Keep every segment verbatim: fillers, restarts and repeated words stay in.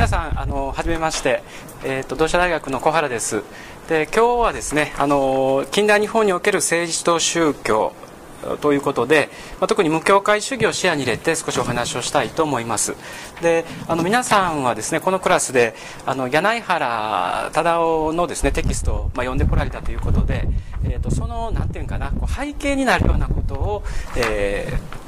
皆さん、あのはじめまして、えーと、同志社大学の小原です。で、今日はですね、あの近代日本における政治と宗教ということで、まあ、特に無教会主義を視野に入れて少しお話をしたいと思います。で、あの皆さんはですね、このクラスであの柳原忠夫のですねテキストを、まあ、読んでこられたということで、えーと、そのなんていうかな、こう背景になるようなことを、えー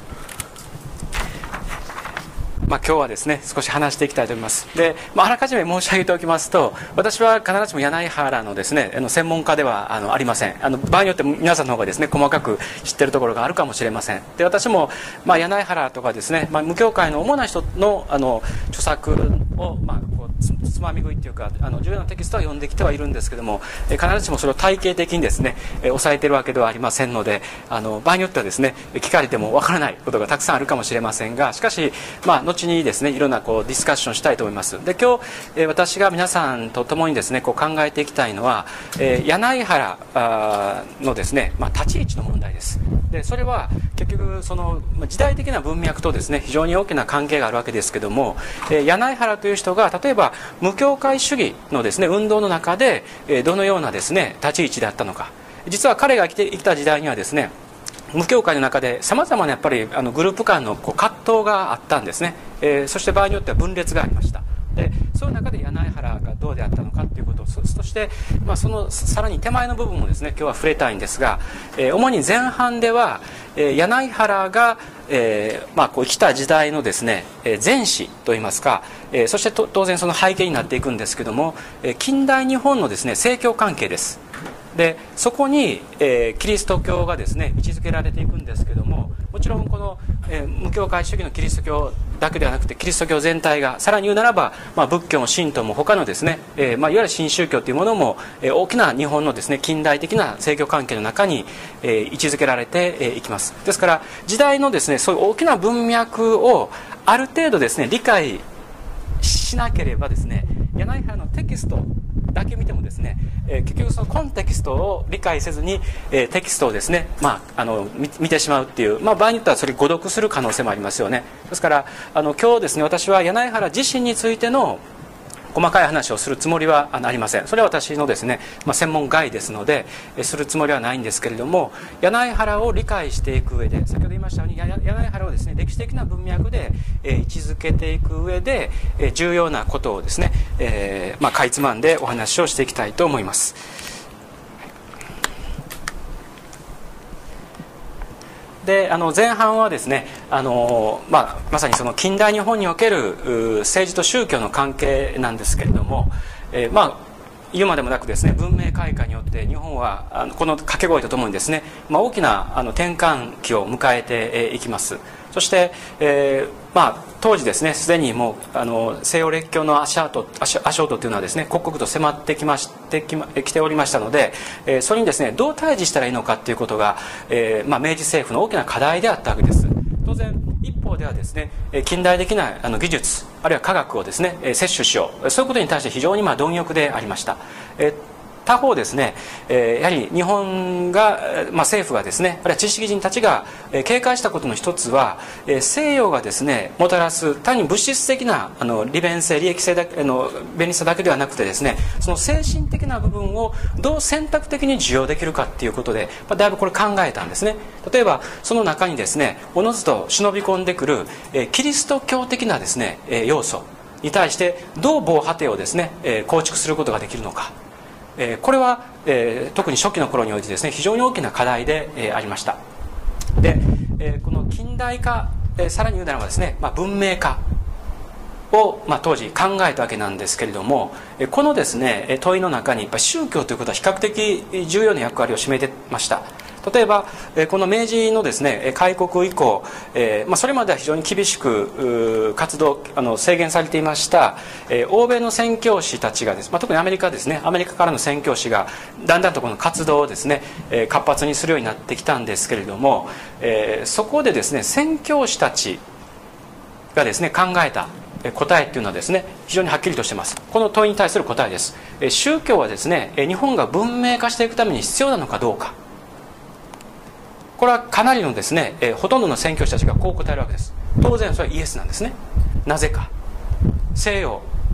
まあ、今日はですね少し話していきたいと思います。で、まあ、あらかじめ申し上げておきますと、私は必ずしも柳原のですねあの専門家ではあのありません。あの場合によって皆さんの方がですね細かく知っているところがあるかもしれません。で、私も、まあ、柳原とかですね、まあ、無教会の主な人のあの著作を、まあ、こう つ, つまみ食いというかあの重要なテキストは読んできてはいるんですけども、え必ずしもそれを体系的にですねえ抑えているわけではありませんので、あの場合によってはですね聞かれてもわからないことがたくさんあるかもしれませんが、しかし、まあ、後にですねいろんなこうディスカッションしたいと思います。で、今日、えー、私が皆さんと共にですねこう考えていきたいのは、えー、柳原のですね、まあ、立ち位置の問題です。で、それは結局その時代的な文脈とですね非常に大きな関係があるわけですけども、えー、柳原という人が例えば無教会主義のですね運動の中で、えー、どのようなですね立ち位置であったのか。実は彼が生きて生きた時代にはですね無教会の中でさまざまなやっぱりあのグループ間のこう葛藤があったんですね、えー、そして場合によっては分裂がありました。で、そういう中で柳原がどうであったのかということを、そして、まあ、そのさらに手前の部分もですね今日は触れたいんですが、えー、主に前半では、えー、柳原が、えーまあ、こう生きた時代のですね、えー、前史といいますか、えー、そしてと当然その背景になっていくんですけども、えー、近代日本のですね政教関係です。で、そこに、えー、キリスト教がですね位置づけられていくんですけども、もちろんこの、えー、無教会主義のキリスト教だけではなくてキリスト教全体が、さらに言うならば、まあ、仏教も神道も他のですね、えーまあ、いわゆる新宗教というものも、えー、大きな日本のですね近代的な政教関係の中に、えー、位置づけられて、えー、いきます。ですから時代のですねそういう大きな文脈をある程度ですね理解しなければですね、柳原のテキストだけ見てもですね、えー、結局そのコンテキストを理解せずに、えー、テキストをですね、まあ、あの 見, 見てしまうっていう、まあ、場合によってはそれ誤読する可能性もありますよね。ですからあの今日ですね私は柳原自身についての細かい話をするつもりはありません。それは私のですね、まあ、専門外ですのでするつもりはないんですけれども、柳原を理解していく上で、先ほど言いましたように柳原をですね歴史的な文脈で、えー、位置づけていく上で、えー、重要なことをですね、えーまあ、かいつまんでお話をしていきたいと思います。で、あの前半はですねあの、まあ、まさにその近代日本における政治と宗教の関係なんですけれども、えー、まあ言うまでもなくですね文明開化によって日本はあのこの掛け声とともにですね、まあ、大きなあの転換期を迎えていきます。そして、えーまあ、当時ですねすでにもうあの西洋列強の足跡足足音というのはですね刻々と迫ってきましてき、ま、きておりましたので、えー、それにですねどう対峙したらいいのかということが、えーまあ、明治政府の大きな課題であったわけです。当然一方ではですね近代的なあの技術あるいは科学をですね摂取しよう、そういうことに対して非常にまあ貪欲でありました。えー他方ですね、やはり日本が、まあ、政府がですね、あるいは知識人たちが警戒したことの一つは、西洋がですねもたらす単に物質的なあの利便性利益性だけの便利さだけではなくてですね、その精神的な部分をどう選択的に受容できるかっていうことで、まあ、だいぶこれ考えたんですね。例えばその中にですねおのずと忍び込んでくるキリスト教的なですね要素に対してどう防波堤をですね構築することができるのか。これは、えー、特に初期の頃においてですね非常に大きな課題で、えー、ありました。で、えー、この近代化、えー、さらに言うならばですね、まあ、文明化を、まあ、当時考えたわけなんですけれども、えー、このですね問いの中にやっぱり宗教ということは比較的重要な役割を占めてました。例えばこの明治のですね開国以降、えーまあ、それまでは非常に厳しく活動あの制限されていました、えー、欧米の宣教師たちがです、まあ、特にアメリカですねアメリカからの宣教師がだんだんとこの活動をですね、えー、活発にするようになってきたんですけれども、えー、そこでですね宣教師たちがですね考えた答えっていうのはですね非常にはっきりとしています。この問いに対する答えです。宗教はですね日本が文明化していくために必要なのかどうか、これはかなりのですね、えー、ほとんどの宣教師たちがこう答えるわけです。当然それはイエスなんですね。なぜか西洋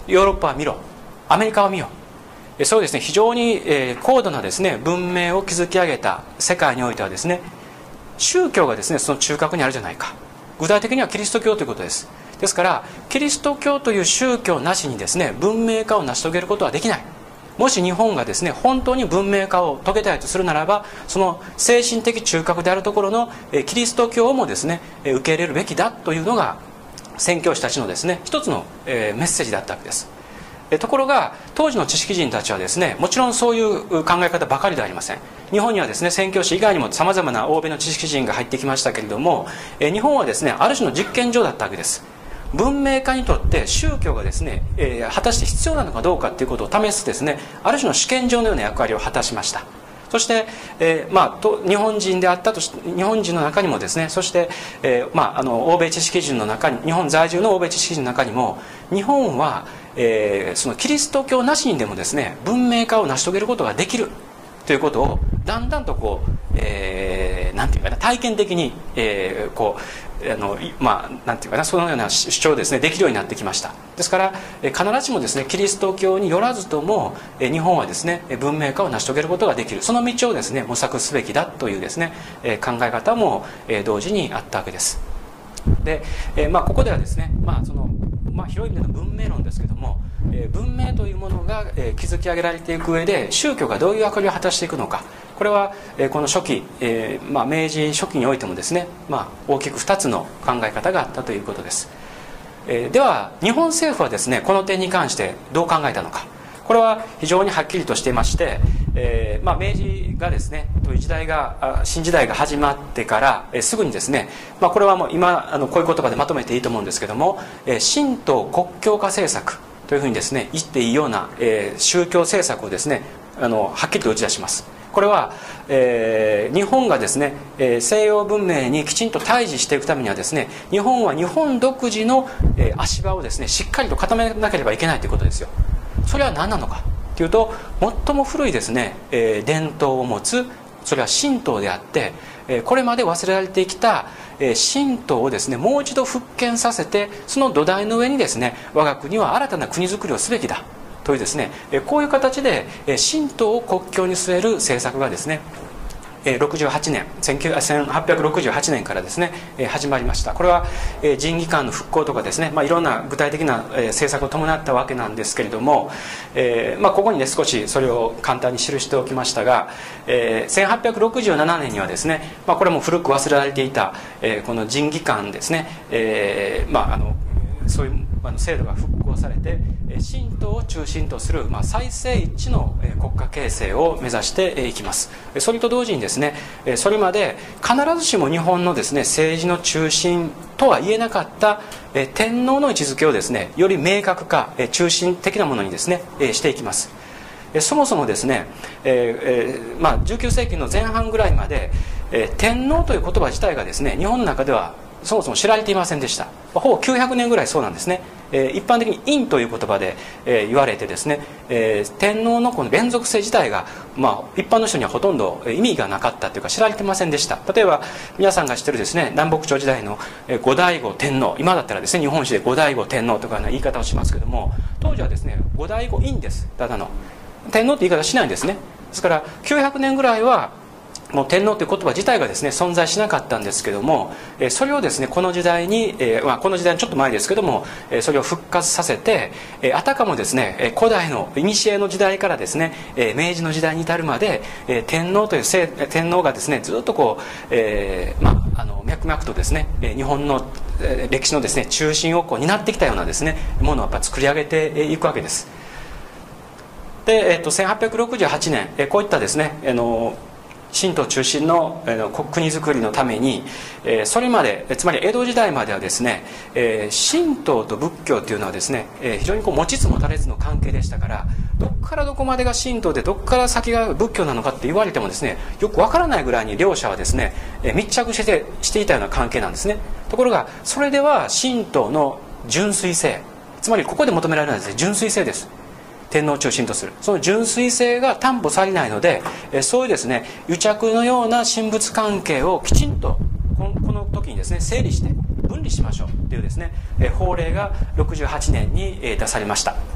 ヨーロッパは見ろ、アメリカは見よ、そうですね、非常に高度なですね文明を築き上げた世界においてはですね、宗教がですねその中核にあるじゃないか。具体的にはキリスト教ということです。ですからキリスト教という宗教なしにですね文明化を成し遂げることはできない。もし日本がですね本当に文明化を遂げたいとするならば、その精神的中核であるところのキリスト教もですね受け入れるべきだというのが宣教師たちのですね一つのメッセージだったわけです。ところが当時の知識人たちはですねもちろんそういう考え方ばかりではありません。日本にはですね宣教師以外にもさまざまな欧米の知識人が入ってきましたけれども、日本はですねある種の実験場だったわけです。文明化にとって宗教がですね、えー、果たして必要なのかどうかということを試すですねある種の試験場のような役割を果たしました。そして、えーまあ、と日本人であったとし日本人の中にもですね、そして、えーまあ、あの欧米知識人の中に、日本在住の欧米知識人の中にも、日本は、えー、そのキリスト教なしにでもですね文明化を成し遂げることができるということをだんだんとこう、えー、なんていうかな体験的に、えー、こうあのまあなんていうかなそのような主張をですねできるようになってきました。ですから必ずしもですねキリスト教によらずとも日本はですね文明化を成し遂げることができる、その道をですね模索すべきだというですね考え方も同時にあったわけです。で、まあ、ここではですね、まあそのまあ、広い意味での文明論ですけども、文明というものが築き上げられていく上で宗教がどういう役割を果たしていくのか、これはこの初期、えーまあ、明治初期においてもですね、まあ、大きくふたつの考え方があったということです。えー、では日本政府はですねこの点に関してどう考えたのか。これは非常にはっきりとしていまして、えーまあ、明治がですねという時代が新時代が始まってから、えー、すぐにですね、まあ、これはもう今あのこういう言葉でまとめていいと思うんですけども、えー、神道国教化政策というふうにですね言っていいような、えー、宗教政策をですねあのはっきりと打ち出します。これは、えー、日本がですね、えー、西洋文明にきちんと対峙していくためにはですね日本は日本独自の、えー、足場をですねしっかりと固めなければいけないということですよ。それは何なのかというと、最も古いですね、えー、伝統を持つそれは神道であって、えー、これまで忘れられてきた、えー、神道をですねもう一度復権させて、その土台の上にですね我が国は新たな国づくりをすべきだというですね、えー、こういう形で、えー、神道を国教に据える政策がですねろくじゅうはちねんせんはっぴゃくろくじゅうはちねんからですね始まりました。これは仁義官の復興とかですね、まあ、いろんな具体的な政策を伴ったわけなんですけれども、えーまあ、ここにね少しそれを簡単に記しておきましたが、えー、せんはっぴゃくろくじゅうななねんにはですね、まあ、これも古く忘れられていた、えー、この仁義官ですね、えーまあ、あのそういうあの制度が復興されて神道を中心とする、まあ、再生一致の国家形成を目指していきます。それと同時にですねそれまで必ずしも日本のですね政治の中心とは言えなかった天皇の位置づけをですねより明確化中心的なものにですねしていきます。そもそもですね、えーまあ、じゅうきゅうせいきの前半ぐらいまで天皇という言葉自体がですね日本の中ではそもそも知られていませんでした。ほぼきゅうひゃくねんぐらいそうなんですね。えー、一般的に陰という言葉で、えー、言われてですね、えー、天皇のこの連続性自体が、まあ、一般の人にはほとんど意味がなかったというか知られてませんでした。例えば皆さんが知ってるですね南北朝時代の後醍醐天皇、今だったらですね日本史で後醍醐天皇とかの言い方をしますけども、当時はですね後醍醐院です。ただの天皇って言い方しないんですね。ですからきゅうひゃくねんぐらいはもう天皇という言葉自体がですね存在しなかったんですけども、それをですねこの時代に、えーまあ、この時代のちょっと前ですけどもそれを復活させて、あたかもですね古代の古の時代からですね明治の時代に至るまで天皇という天皇がですねずっとこう、えーまあ、あの脈々とですね日本の歴史のですね中心をこう担ってきたようなですねものをやっぱ作り上げていくわけです。で、えー、とせんはっぴゃくろくじゅうはちねんこういったですねあの神道中心の国づくりのためにそれまでつまり江戸時代まではですね神道と仏教というのはですね非常にこう持ちつ持たれつの関係でしたから、どこからどこまでが神道でどこから先が仏教なのかって言われてもですねよくわからないぐらいに両者はですね密着してしていたような関係なんですね。ところがそれでは神道の純粋性、つまりここで求められるのはですね純粋性です。天皇を中心とするその純粋性が担保されないので、そういうですね癒着のような神仏関係をきちんとこの時にですね整理して分離しましょうというですね法令がろくじゅうはちねんに出されました。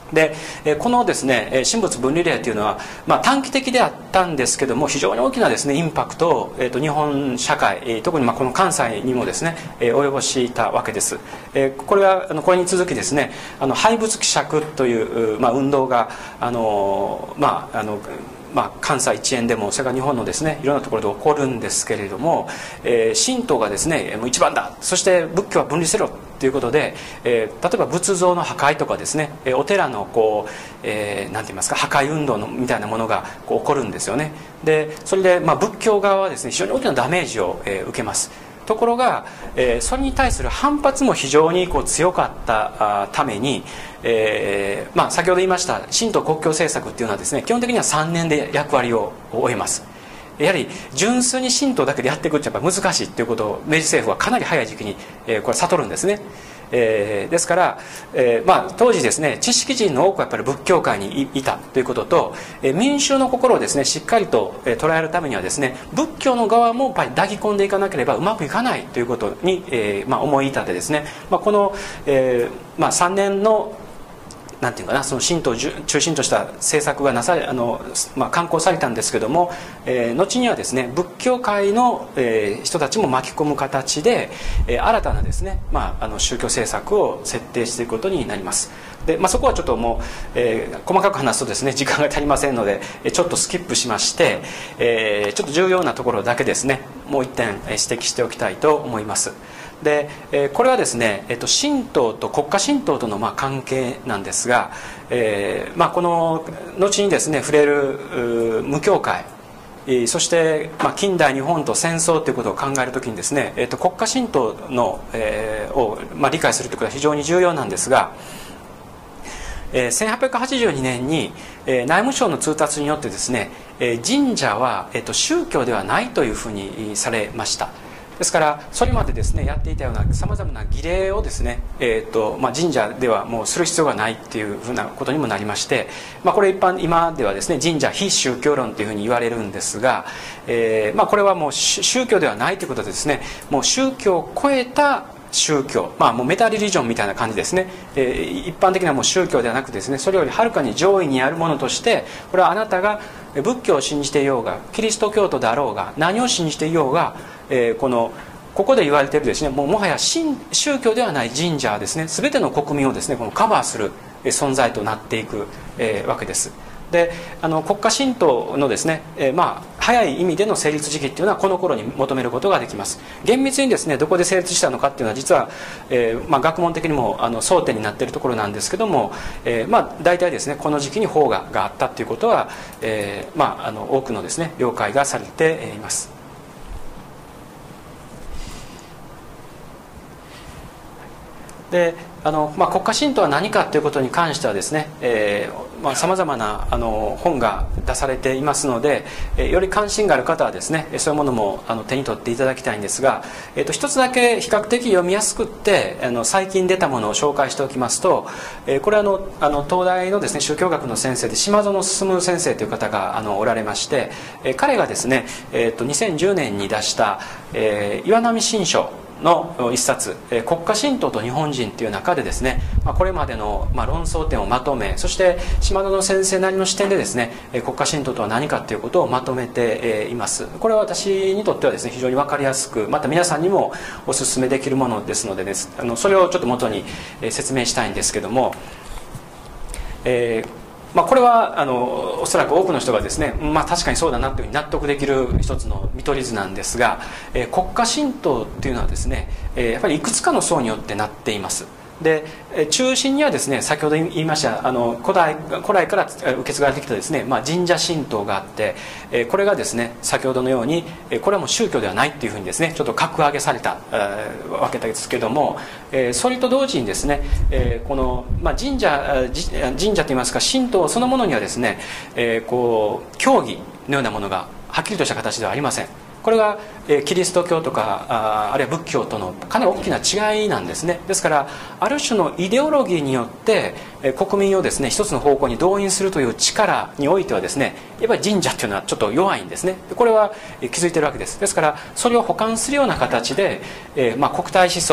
でこのですね神仏分離令というのは、まあ、短期的であったんですけども非常に大きなですねインパクトを、えー、と日本社会特にまあこの関西にもですね及ぼしたわけです。これはこれに続きですねあの廃仏毀釈という、まあ、運動があのまああのまあ、関西一円でもそれから日本のですねいろんなところで起こるんですけれども、えー、神道がですねもう一番だ、そして仏教は分離せろということで、えー、例えば仏像の破壊とかですねお寺のこう、えー、なんて言いますか破壊運動のみたいなものがこう起こるんですよね。でそれで、まあ、仏教側はですね非常に大きなダメージを、えー、受けます。ところが、えー、それに対する反発も非常にこう強かったために、えーまあ、先ほど言いました神道国境政策っていうのはですね基本的にはさんねんで役割を終えます。やはり純粋に神道だけでやっていくってやっぱ難しいということを明治政府はかなり早い時期に、えー、これ悟るんですね。えー、ですから、えーまあ、当時ですね知識人の多くはやっぱり仏教界にいたということと、えー、民衆の心をですねしっかりと、えー、捉えるためにはですね仏教の側もやっぱり抱き込んでいかなければうまくいかないということに、えーまあ、思い立てですね、まあ、この、えーまあ、さんねんのなんていうかなその神道を中心とした政策がなされあの、まあ、刊行されたんですけども、えー、後にはですね仏教界の、えー、人たちも巻き込む形で、えー、新たなですね、まあ、あの宗教政策を設定していくことになります。で、まあ、そこはちょっともう、えー、細かく話すとですね時間が足りませんのでちょっとスキップしまして、えー、ちょっと重要なところだけですねもう一点指摘しておきたいと思います。でこれはですね、えっと、神道と国家神道とのまあ関係なんですが、えーまあ、この後にですね触れる無教会そしてまあ近代日本と戦争ということを考えるときにですね、えっと、国家神道の、えー、をまあ理解するということは非常に重要なんですが、えー、せんはっぴゃくはちじゅうにねんに、えー、内務省の通達によってですね、えー、神社は、えっと、宗教ではないというふうにされました。ですからそれまでですねやっていたようなさまざまな儀礼をですね、えーとまあ、神社ではもうする必要がないっていうふうなことにもなりまして、まあ、これ一般今ではですね神社非宗教論というふうに言われるんですが、えーまあ、これはもう宗教ではないということでですねもう宗教を超えた宗教、まあ、もうメタリリジョンみたいな感じですね、えー、一般的なもう宗教ではなくてですねそれよりはるかに上位にあるものとしてこれはあなたが仏教を信じていようがキリスト教徒であろうが何を信じていようが、えー、このここで言われているですねもうもはや宗教ではない神社はですね全ての国民をですねこのカバーする存在となっていく、えー、わけです。であの国家神道のですね、えー、まあ早い意味での成立時期っていうのはこの頃に求めることができます。厳密にですねどこで成立したのかっていうのは実は、えーまあ、学問的にもあの争点になっているところなんですけども、えー、まあ大体ですねこの時期に法ががあったっていうことは、えーまあ、あの多くのですね了解がされています。であのまあ、国家神道は何かということに関してはですねさまざまなあの本が出されていますので、えー、より関心がある方はですねそういうものもあの手に取っていただきたいんですが、えー、と一つだけ比較的読みやすくってあの最近出たものを紹介しておきますと、えー、これはあのあの東大のですね宗教学の先生で島園進先生という方があのおられまして、えー、彼がですね、えー、とにせんじゅうねんに出した「えー、岩波新書」の一冊「国家神道と日本人」という中でですねこれまでの論争点をまとめそして島田の先生なりの視点でですね国家神道とは何かということをまとめています。これは私にとってはですね非常に分かりやすくまた皆さんにもお勧めできるものですのでです、ね、あのそれをちょっと元に説明したいんですけども、えーまあ、これはあのおそらく多くの人がですね、まあ、確かにそうだなというふうに納得できる一つの見取り図なんですが、えー、国家神道っていうのはですね、えー、やっぱりいくつかの層によってなっています。で中心にはですね先ほど言いましたあの古代古来から受け継がれてきたですね、まあ、神社神道があって、えー、これがですね先ほどのようにこれはもう宗教ではないっていうふうにですねちょっと格上げされた、えー、わけですけども、えー、それと同時にですね、えー、この、まあ、神社神社といいますか神道そのものにはですね、えー、こう教義のようなものがはっきりとした形ではありません。これがキリスト教とか あ, あるいは仏教とのかなり大きな違いなんですね。ですからある種のイデオロギーによって国民をですね一つの方向に動員するという力においてはですねやっぱり神社っていうのはちょっと弱いんですね。これは気づいてるわけです。ですからそれを補完するような形で、えーまあ、国体思想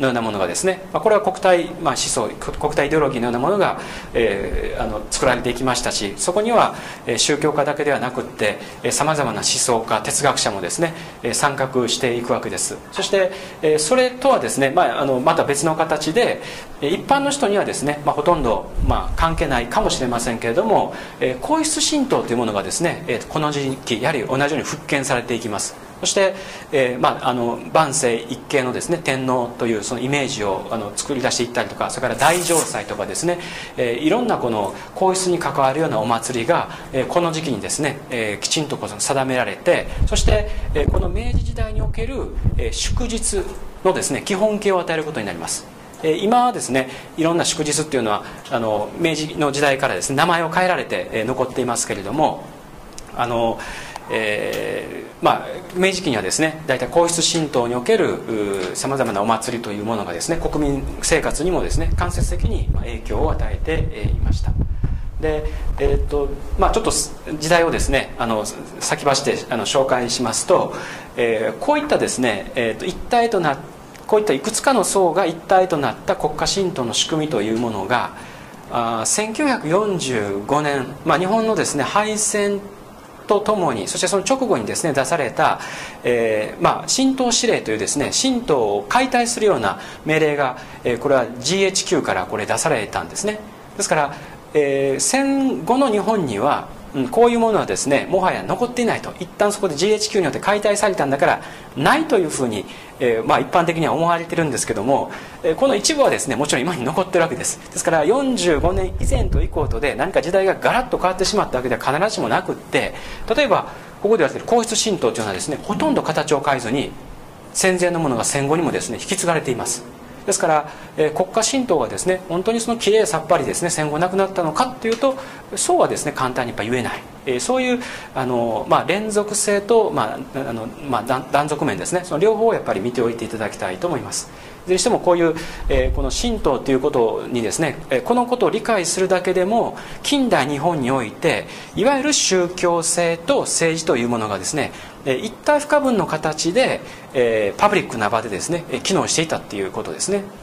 のようなものがですね、これは国体、まあ、思想国体イデオロギーのようなものが、えー、あの作られていきましたし、そこには宗教家だけではなくってさまざまな思想家哲学者もですね参画していくわけです。そしてそれとはですね、まあ、あのまた別の形で一般の人にはですね、まあ、ほとんど、まあ、関係ないかもしれませんけれども、皇室神道というものがですねこの時期やはり同じように復権されていきます。そして、えーまあ、あの万世一系のですね天皇というそのイメージをあの作り出していったりとか、それから大嘗祭とかですね、えー、いろんなこの皇室に関わるようなお祭りが、えー、この時期にですね、えー、きちんとこう定められて、そして、えー、この明治時代における、えー、祝日のですね基本形を与えることになります。今はですねいろんな祝日っていうのはあの明治の時代からですね名前を変えられて残っていますけれども、あのえーまあ、明治期にはですね大体皇室神道におけるさまざまなお祭りというものがですね国民生活にもですね間接的に影響を与えていました。でえーとまあ、ちょっと時代をですねあの先走ってあの紹介しますと、えー、こういったですね、えーと一体となこういったいくつかの層が一体となった国家神道の仕組みというものがあせんきゅうひゃくよんじゅうごねん、まあ、日本のですね敗戦とともに、そしてその直後にですね出された、えーまあ、神道指令というですね神道を解体するような命令が、えー、これは ジーエイチキュー からこれ出されたんですね。ですから、えー、戦後の日本には、うん、こういうものはですねもはや残っていないと、一旦そこで ジーエイチキュー によって解体されたんだからないというふうに、えーまあ、一般的には思われてるんですけども、えー、この一部はですねもちろん今に残ってるわけです。ですからよんじゅうごねん以前と以降とで何か時代がガラッと変わってしまったわけでは必ずしもなくって、例えばここで言われている皇室神道というのはですねほとんど形を変えずに戦前のものが戦後にもですね引き継がれています。ですから、えー、国家神道がですね本当にそのきれいさっぱりですね戦後なくなったのかというとそうはですね簡単にやっぱ言えない、えー、そういうあの、まあ、連続性と、まああのまあ、断続面ですね、その両方をやっぱり見ておいていただきたいと思います。いずれにしてもこういう、えー、この神道ということにですね、えー、このことを理解するだけでも近代日本においていわゆる宗教性と政治というものがですね一体不可分の形で、えー、パブリックな場でですね機能していたっていうことですね。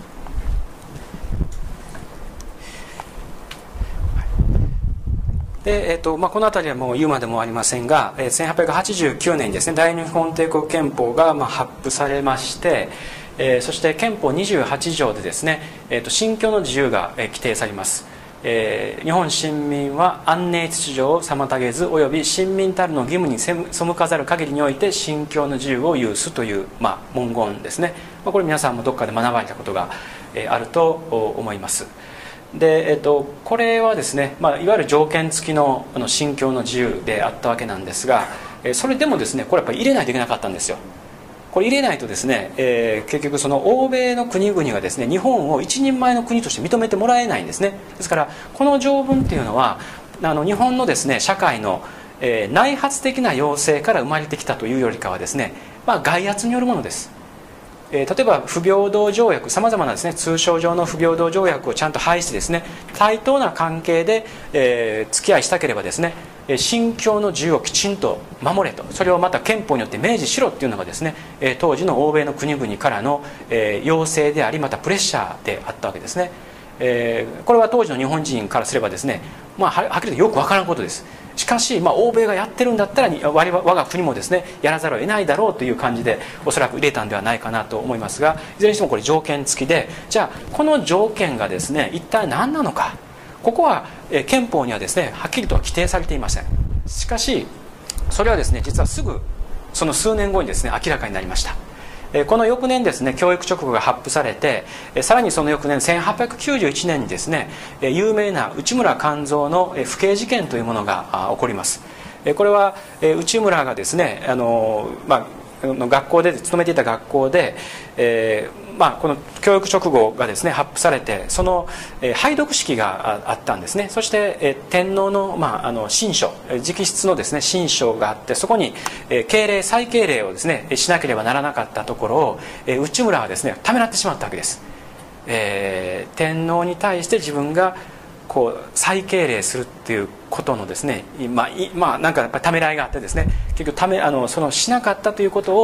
でえーとまあ、この辺りはもう言うまでもありませんが、えー、せんはっぴゃくはちじゅうきゅうねんにですね大日本帝国憲法がまあ発布されまして、えー、そして憲法にじゅうはち条でですね、えー、と信教の自由が、えー、規定されます。えー、日本臣民は安寧秩序を妨げずおよび臣民たるの義務に背かざる限りにおいて信教の自由を有すという、まあ、文言ですね。まあ、これ皆さんもどっかで学ばれたことが、えー、あると思います。で、えー、とこれはですね、まあ、いわゆる条件付き の, あの信教の自由であったわけなんですが、えー、それでもですねこれやっぱり入れないといけなかったんですよ。これ入れないとですね、えー、結局その欧米の国々がですね日本を一人前の国として認めてもらえないんですね。ですからこの条文っていうのはあの日本のですね社会の、えー、内発的な要請から生まれてきたというよりかはですね、まあ、外圧によるものです。えー、例えば不平等条約、さまざまなですね通商上の不平等条約をちゃんと排してですね対等な関係で、えー、付き合いしたければですね信教の自由をきちんと守れと、それをまた憲法によって明示しろっていうのがですね当時の欧米の国々からの要請でありまたプレッシャーであったわけですね。えー、これは当時の日本人からすればですね、まあ、はっきりとよくわからんことです。しかし、まあ、欧米がやってるんだったら我が国もですねやらざるを得ないだろうという感じでおそらく入れたんではないかなと思いますが、いずれにしてもこれ条件付きで、じゃあこの条件がですね一体何なのか、ここは憲法にはですねはっきりとは規定されていません。しかしそれはですね実はすぐその数年後にですね明らかになりました。この翌年ですね教育直後が発布されて、さらにその翌年せんはっぴゃくきゅうじゅういちねんにですね有名な内村勘三の父兄事件というものが起こります。これは内村がですねあの、まあ、学校で勤めていた学校で、えーまあ、この教育直後がですね発布されて、その、えー、拝読式があったんですね。そして、えー、天皇の、まあ、あの親書直筆のですね親書があって、そこに、えー、敬礼再敬礼をですねしなければならなかったところを、えー、内村はですねためらってしまったわけです。えー、天皇に対して自分がこう再敬礼するっていうことのですね、まあ、まあ、なんかやっぱりためらいがあってですね結局ためあのそのしなかったということを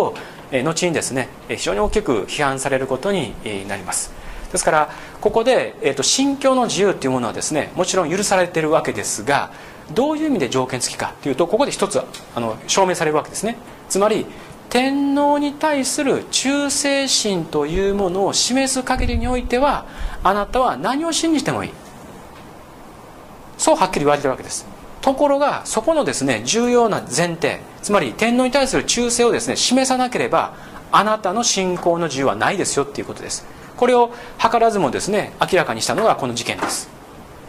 後にですね非常に大きく批判されることになります。ですからここで、えー、と信教の自由というものはですねもちろん許されているわけですが、どういう意味で条件付きかというと、ここで一つあの証明されるわけですね。つまり天皇に対する忠誠心というものを示す限りにおいては、あなたは何を信じてもいい、そうはっきり言われているわけです。ところがそこのですね重要な前提、つまり天皇に対する忠誠をですね示さなければあなたの信仰の自由はないですよっていうことです。これを図らずもですね明らかにしたのがこの事件です。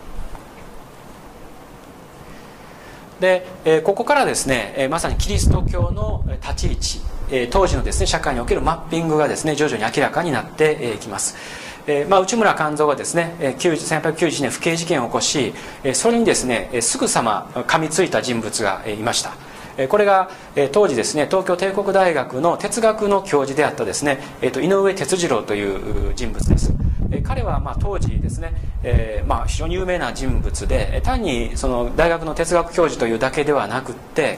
で、えー、ここからですね、えー、まさにキリスト教の立ち位置、えー、当時のですね社会におけるマッピングがですね徐々に明らかになっていきます。えーまあ、内村勘三がですねせんはっぴゃくきゅうじゅういちねん不敬事件を起こし、それにですねすぐさま噛みついた人物がいました。これが当時ですね東京帝国大学の哲学の教授であったですね井上哲次郎という人物です。彼はまあ当時ですね、えー、まあ非常に有名な人物で、単にその大学の哲学教授というだけではなくって、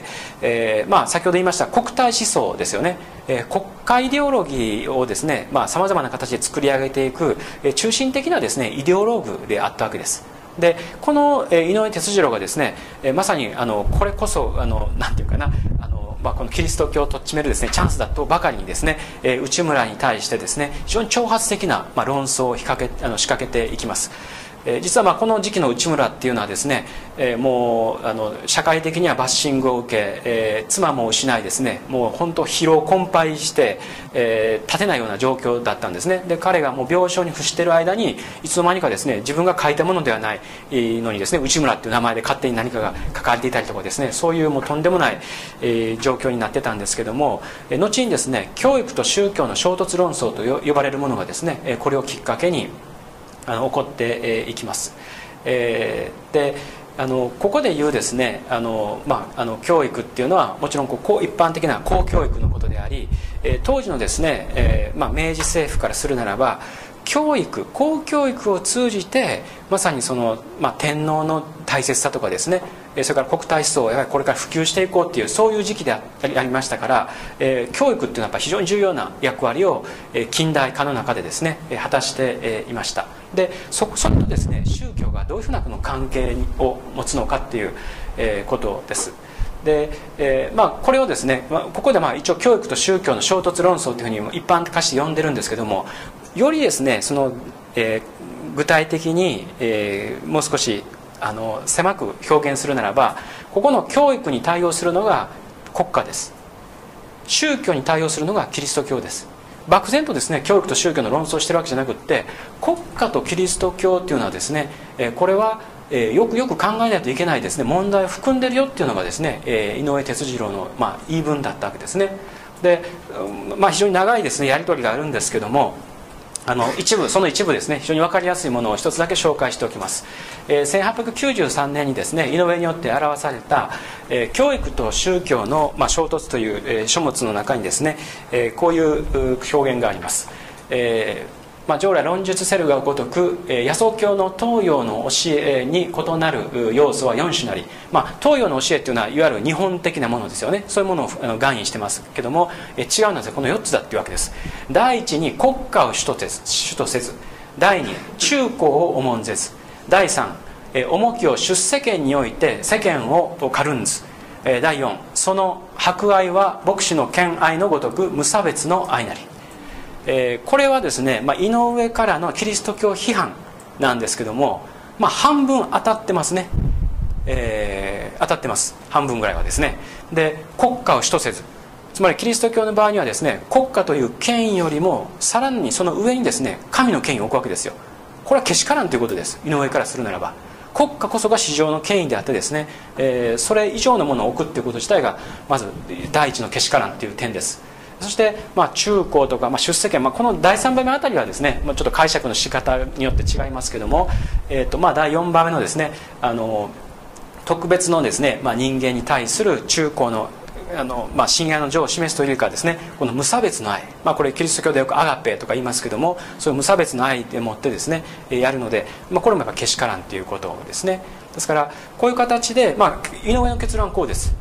えー、まあ先ほど言いました国体思想ですよね、えー、国家イデオロギーをですねさまざ、まな形で作り上げていく中心的なですねイデオログであったわけです。でこの井上哲次郎がですねまさにあのこれこそあのなんていうかなあのまあ、このキリスト教をとっちめるですねチャンスだとばかりにですね、えー、内村に対してですね非常に挑発的な、まあ、論争を仕掛け、あの仕掛けていきます。えー、実はまあこの時期の内村っていうのはですね、えー、もうあの社会的にはバッシングを受け、えー、妻も失いですねもう本当疲労困憊して、えー、立てないような状況だったんですね。で彼がもう病床に伏している間にいつの間にかですね自分が書いたものではないのにですね内村っていう名前で勝手に何かが書かれていたりとかですね、そういうもうとんでもない、えー、状況になってたんですけども、えー、後にですね教育と宗教の衝突論争と呼ばれるものがですね、えー、これをきっかけにあの起こっていきます。えー、であのここで言うですねあの、まあ、あの教育っていうのはもちろんこう一般的な公教育のことであり、えー、当時のですね、えーまあ、明治政府からするならば教育公教育を通じてまさにその、まあ、天皇の大切さとかですねそれから国体思想をやはりこれから普及していこうっていうそういう時期でありましたから、えー、教育っていうのはやっぱ非常に重要な役割を、えー、近代化の中でですね果たして、えー、いました。で そ, それとですね宗教がどういうふうなこの関係を持つのかっていう、えー、ことです。で、えーまあ、これをですね、まあ、ここでまあ一応教育と宗教の衝突論争というふうに一般化して呼んでるんですけども、よりですねその、えー、具体的に、えー、もう少しあの狭く表現するならば、ここの教育に対応するのが国家です。宗教に対応するのがキリスト教です。漠然とですね教育と宗教の論争をしてるわけじゃなくって、国家とキリスト教っていうのはですね、えこれはえよくよく考えないといけないですね問題を含んでるよっていうのがですね、え井上哲次郎の、まあ、言い分だったわけですね。で、まあ、非常に長いですねやり取りがあるんですけども、あの一部その一部ですね非常に分かりやすいものを一つだけ紹介しておきます。えー、せんはっぴゃくきゅうじゅうさんねんにですね井上によって表された、えー、教育と宗教の、まあ、衝突という、えー、書物の中にですね、えー、こういう表現があります。えーまあ、従来論述せるがごとく、えー、耶稣教の東洋の教えに異なる要素はよん種なり、まあ、東洋の教えっていうのはいわゆる日本的なものですよね。そういうものを含意してますけども、えー、違うんですよ。このよっつだっていうわけです。第一に国家を主とせず、主とせず、第二中高を重んぜず、第三、えー、重きを出世間において世間を軽んず、えー、第四その博愛は牧師の兼愛のごとく無差別の愛なり。えー、これはですね、まあ、井上からのキリスト教批判なんですけども、まあ、半分当たってますね、えー、当たってます半分ぐらいはですね。で国家を主とせず、つまりキリスト教の場合にはですね国家という権威よりもさらにその上にですね神の権威を置くわけですよ。これはけしからんということです。井上からするならば国家こそが至上の権威であってですね、えー、それ以上のものを置くということ自体がまず第一のけしからんという点です。そして、まあ、中高とか、まあ、出世権、まあ、このだいさんばんめあたりはですね、まあ、ちょっと解釈の仕方によって違いますけども、えーとまあ、だいよんばんめのですねあの特別のですね、まあ、人間に対する中高のあの、まあ、親愛の情を示すというかですね、この無差別の愛、まあ、これキリスト教でよくアガペとか言いますけども、そういう無差別の愛でもってですねやるので、まあ、これもやっぱけしからんということですね。ですからこういう形で、まあ、井上の結論はこうです。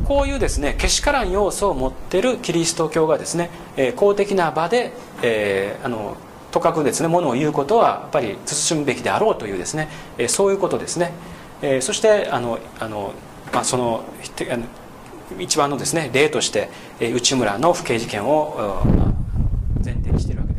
こういうですねけしからん要素を持っているキリスト教がですね、えー、公的な場で、えー、あのとかくですねものを言うことはやっぱり慎むべきであろうというですね、えー、そういうことですね。えー、そしてあのあの、まあ、そのあの一番のですね例として、えー、内村の不敬事件を、まあ、前提にしているわけです。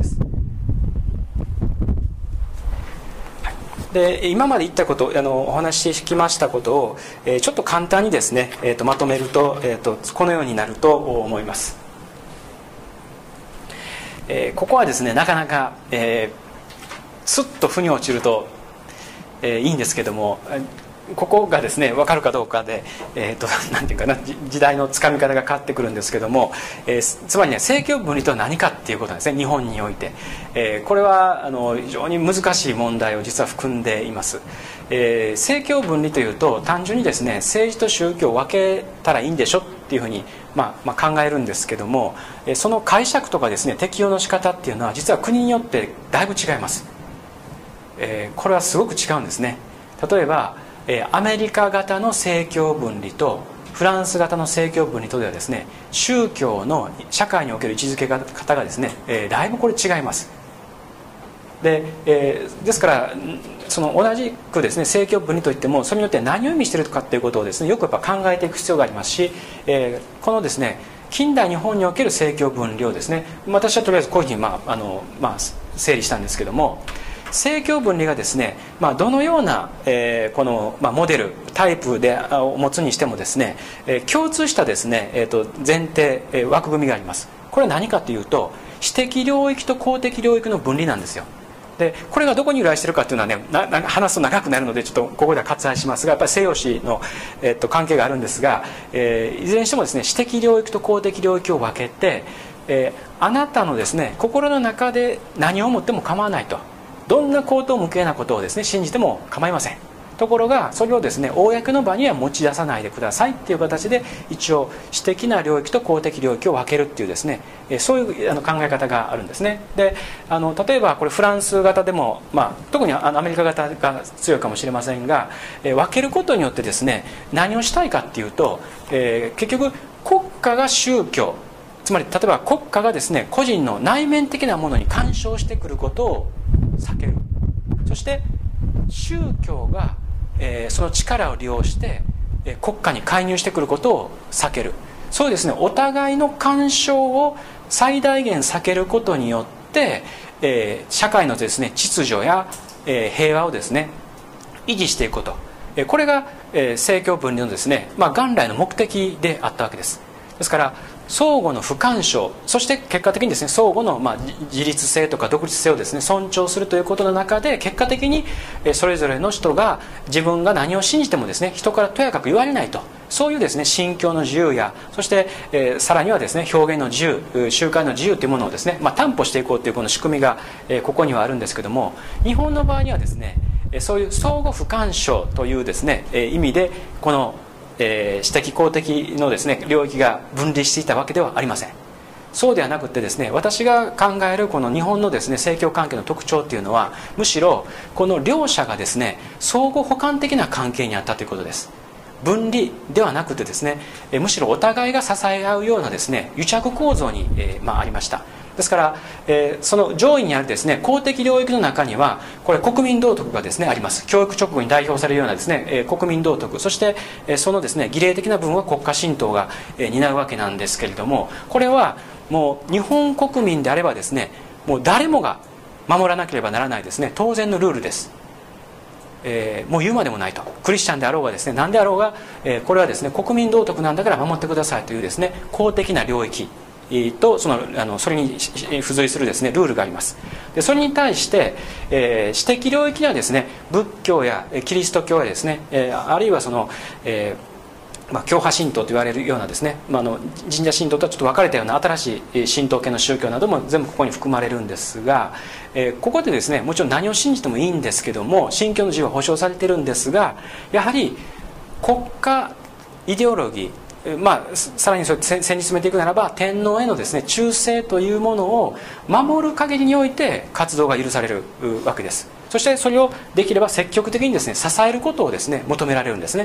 で今まで言ったことあのお話ししてきましたことを、えー、ちょっと簡単にですね、えー、とまとめると、えー、とこのようになると思います。えー、ここはですねなかなか、えー、スッと腑に落ちると、えー、いいんですけども、ここがですね分かるかどうかで、えー、となんていうかな時代のつかみ方が変わってくるんですけども、えー、つまりね政教分離とは何かっていうことなんですね、日本において。えー、これはあの非常に難しい問題を実は含んでいます。えー、政教分離というと単純にですね政治と宗教を分けたらいいんでしょっていうふうに、まあ、まあ考えるんですけども、その解釈とかですね適用の仕方っていうのは実は国によってだいぶ違います。えー、これはすごく違うんですね。例えばアメリカ型の政教分離とフランス型の政教分離とではですね宗教の社会における位置づけ方がですね、えー、だいぶこれ違います。で、えー、ですからその同じくですね政教分離といってもそれによって何を意味しているかということをですねよくやっぱ考えていく必要がありますし、えー、このですね近代日本における政教分離をですね私はとりあえずこういうふうに、まああのまあ、整理したんですけども、政教分離がですね、まあ、どのような、えー、この、まあ、モデルタイプでを持つにしてもですね、えー、共通したですね、えー、と前提、えー、枠組みがあります。これは何かというと私的領域と公的領域の分離なんですよ。でこれがどこに由来しているかというのはねなな話すと長くなるのでちょっとここでは割愛しますが、やっぱり西洋史の、えー、と関係があるんですが、えー、いずれにしてもですね私的領域と公的領域を分けて、えー、あなたのですね心の中で何を思っても構わないと、どんな荒唐無稽なことをですね信じても構いません。ところがそれをですね公の場には持ち出さないでくださいっていう形で一応私的な領域と公的領域を分けるっていうですねそういうあの考え方があるんですね。であの例えばこれフランス型でも、まあ、特にあのアメリカ型が強いかもしれませんが、え分けることによってですね何をしたいかっていうと、えー、結局国家が宗教つまり例えば国家がですね個人の内面的なものに干渉してくることを避ける。そして宗教が、えー、その力を利用して、えー、国家に介入してくることを避ける。そうですねお互いの干渉を最大限避けることによって、えー、社会のですね秩序や、えー、平和をですね維持していくこと、えー、これが、えー、政教分離のですね、まあ、元来の目的であったわけです。ですから相互の不干渉、そして結果的にですね相互のまあ自立性とか独立性をですね尊重するということの中で結果的にそれぞれの人が自分が何を信じてもですね人からとやかく言われないと、そういうですね信教の自由やそして、えー、さらにはですね表現の自由集会の自由というものをですね、まあ、担保していこうというこの仕組みが、えー、ここにはあるんですけども、日本の場合にはですねそういう相互不干渉というですね意味でこのえー、私的公的のですね領域が分離していたわけではありません。そうではなくてですね私が考えるこの日本のですね政教関係の特徴っていうのはむしろこの両者がですね相互補完的な関係にあったということです。分離ではなくてですねむしろお互いが支え合うようなですね癒着構造に、えーまあ、ありました。ですから、えー、その上位にあるですね公的領域の中にはこれ国民道徳がですねあります。教育直後に代表されるようなですね、えー、国民道徳、そして、えー、そのですね儀礼的な部分は国家神道が、えー、担うわけなんですけれども、これはもう日本国民であればですねもう誰もが守らなければならないですね当然のルールです。えー、もう言うまでもないと、クリスチャンであろうがですね何であろうが、えー、これはですね国民道徳なんだから守ってくださいというですね公的な領域とそのあのそれに付随するですねルールがあります。でそれに対して、えー、私的領域にはですね仏教やキリスト教やですね、えー、あるいはその、えーまあ、教派神道と言われるようなですね、まあ、あの神社神道とはちょっと分かれたような新しい神道系の宗教なども全部ここに含まれるんですが、えー、ここでですねもちろん何を信じてもいいんですけども信教の自由は保障されているんですが、やはり国家イデオロギー、まあ、さらにそれ先に進めていくならば天皇へのですね忠誠というものを守る限りにおいて活動が許されるわけです。そしてそれをできれば積極的にですね支えることをですね求められるんですね。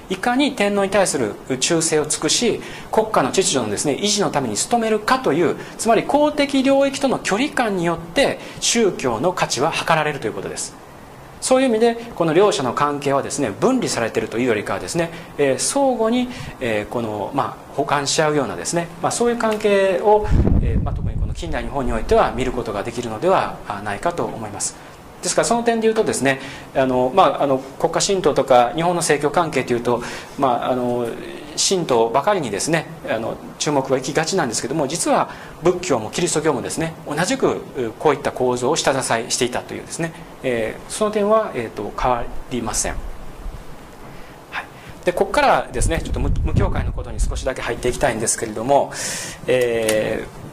いかに天皇に対する忠誠を尽くし国家の秩序のですね維持のために努めるかという、つまり公的領域との距離感によって宗教の価値は測られるということです。そういう意味でこの両者の関係はですね分離されているというよりかはですね、えー、相互に、えーこのまあ、補完し合うようなですね、まあ、そういう関係を、えーまあ、特にこの近代日本においては見ることができるのではないかと思います。ですからその点でいうとですね、あの、まあ、あの国家神道とか日本の政教関係というと、まあ、あの神道ばかりにですねあの注目が行きがちなんですけども、実は仏教もキリスト教もですね同じくこういった構造を下支えしていたというですね、えー、その点は、えー、と変わりません。はい、でここからですねちょっと無教会のことに少しだけ入っていきたいんですけれども、えー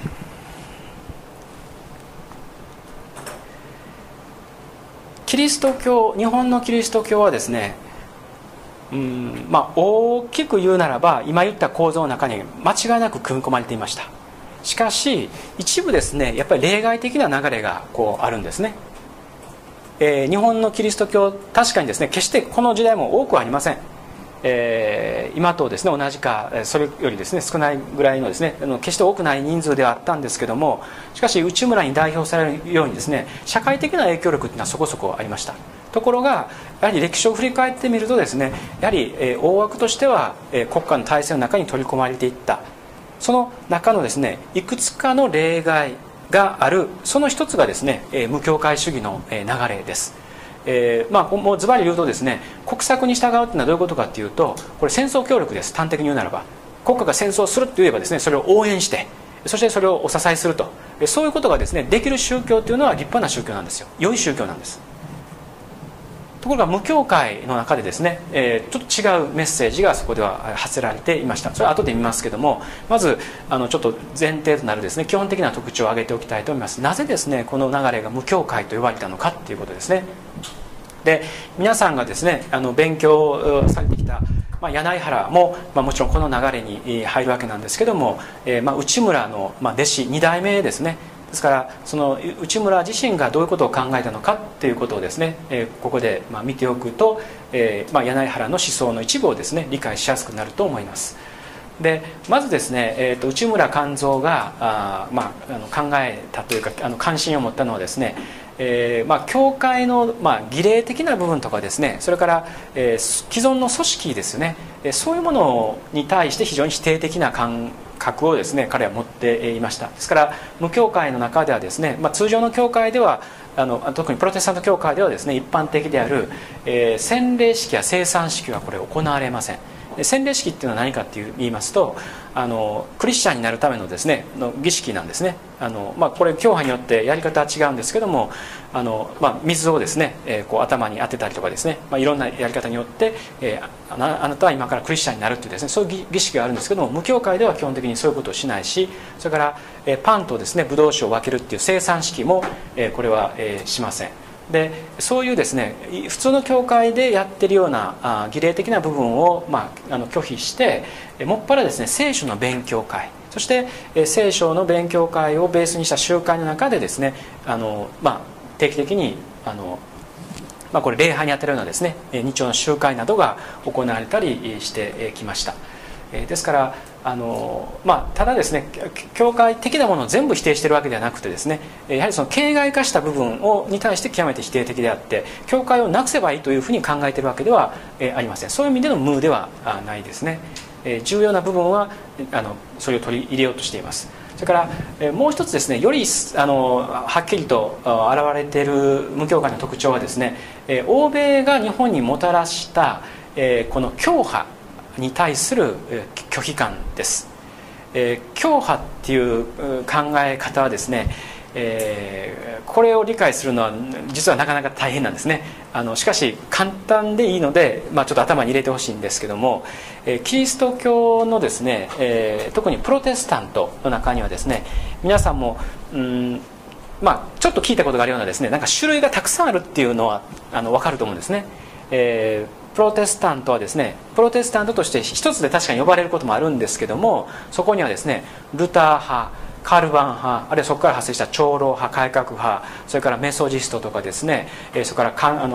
キリスト教、日本のキリスト教はですね、うんまあ、大きく言うならば今言った構造の中に間違いなく組み込まれていました。しかし一部ですねやっぱり例外的な流れがこうあるんですね。えー、日本のキリスト教確かにですね決してこの時代も多くはありません。えー、今とですね同じかそれよりですね少ないぐらいのですね決して多くない人数ではあったんですけども、しかし内村に代表されるようにですね社会的な影響力というのはそこそこありました。ところがやはり歴史を振り返ってみるとですねやはり、えー、大枠としては、えー、国家の体制の中に取り込まれていった、その中のですねいくつかの例外がある、その一つがですね、えー、無教会主義の、えー、流れです。えーまあ、もうズバリ言うとですね国策に従うというのはどういうことかというと、これ戦争協力です。端的に言うならば国家が戦争をするといえばですねそれを応援して、そしてそれをお支えすると、そういうことがですねできる宗教というのは立派な宗教なんですよ。良い宗教なんです。ところが無教会の中でですね、えー、ちょっと違うメッセージがそこでは発せられていました。それは後で見ますけども、まずあのちょっと前提となるですね基本的な特徴を挙げておきたいと思います。なぜですねこの流れが無教会と呼ばれたのかということですね。で皆さんがですねあの勉強されてきた、まあ、柳原も、まあ、もちろんこの流れに入るわけなんですけども、えーまあ、内村の、まあ、弟子に代目ですね。ですからその内村自身がどういうことを考えたのかっていうことをですね、えー、ここでまあ見ておくと、えーまあ、柳原の思想の一部をですね理解しやすくなると思います。でまずですね、えー、と内村勘三があ、まあ、あの考えたというかあの関心を持ったのはですね、えーまあ、教会の、まあ、儀礼的な部分とかですね、それから、えー、既存の組織ですよね、えー、そういうものに対して非常に否定的な感覚をですね彼は持っていました。ですから無教会の中ではですね、まあ、通常の教会ではあの特にプロテスタント教会ではですね一般的である、えー、洗礼式や聖餐式はこれ行われません。洗礼式っていうのは何かって言いますと、あのクリスチャンになるためのですねの儀式なんですね。あの、まあ、これ教派によってやり方は違うんですけども、あの、まあ、水をですね、えー、こう頭に当てたりとかですね、まあ、いろんなやり方によって、えー、あな、あなたは今からクリスチャンになるっていうですねそういう儀式があるんですけども、無教会では基本的にそういうことをしないし、それから、えー、パンとですねブドウ酒を分けるっていう聖餐式も、えー、これは、えー、しません。でそういうですね普通の教会でやってるようなあ儀礼的な部分を、まあ、あの拒否してもっぱらですね聖書の勉強会、そしてえ聖書の勉強会をベースにした集会の中でですねあの、まあ、定期的にあの、まあ、これ礼拝にあたるようなですね日曜の集会などが行われたりしてきました。ですからあの、まあ、ただですね教会的なものを全部否定しているわけではなくてですね、やはりその形骸化した部分をに対して極めて否定的であって、教会をなくせばいいというふうに考えているわけではありません。そういう意味での無ではないですね。重要な部分はあのそれを取り入れようとしています。それからもう一つですね、よりあのはっきりと現れている無教会の特徴はですね、欧米が日本にもたらしたこの教派に対する拒否感です。えー、教派っていう考え方はですね、えー、これを理解するのは実はなかなか大変なんですね。あのしかし簡単でいいので、まあ、ちょっと頭に入れてほしいんですけども、えー、キリスト教のですね、えー、特にプロテスタントの中にはですね、皆さんもうんまあ、ちょっと聞いたことがあるようなですね、なんか種類がたくさんあるっていうのはあの分かると思うんですね。えープロテスタントはですね、プロテスタントとして一つで確かに呼ばれることもあるんですけども、そこにはですねルター派、カルバン派、あるいはそこから発生した長老派、改革派、それからメソジストとかですね、それからかあの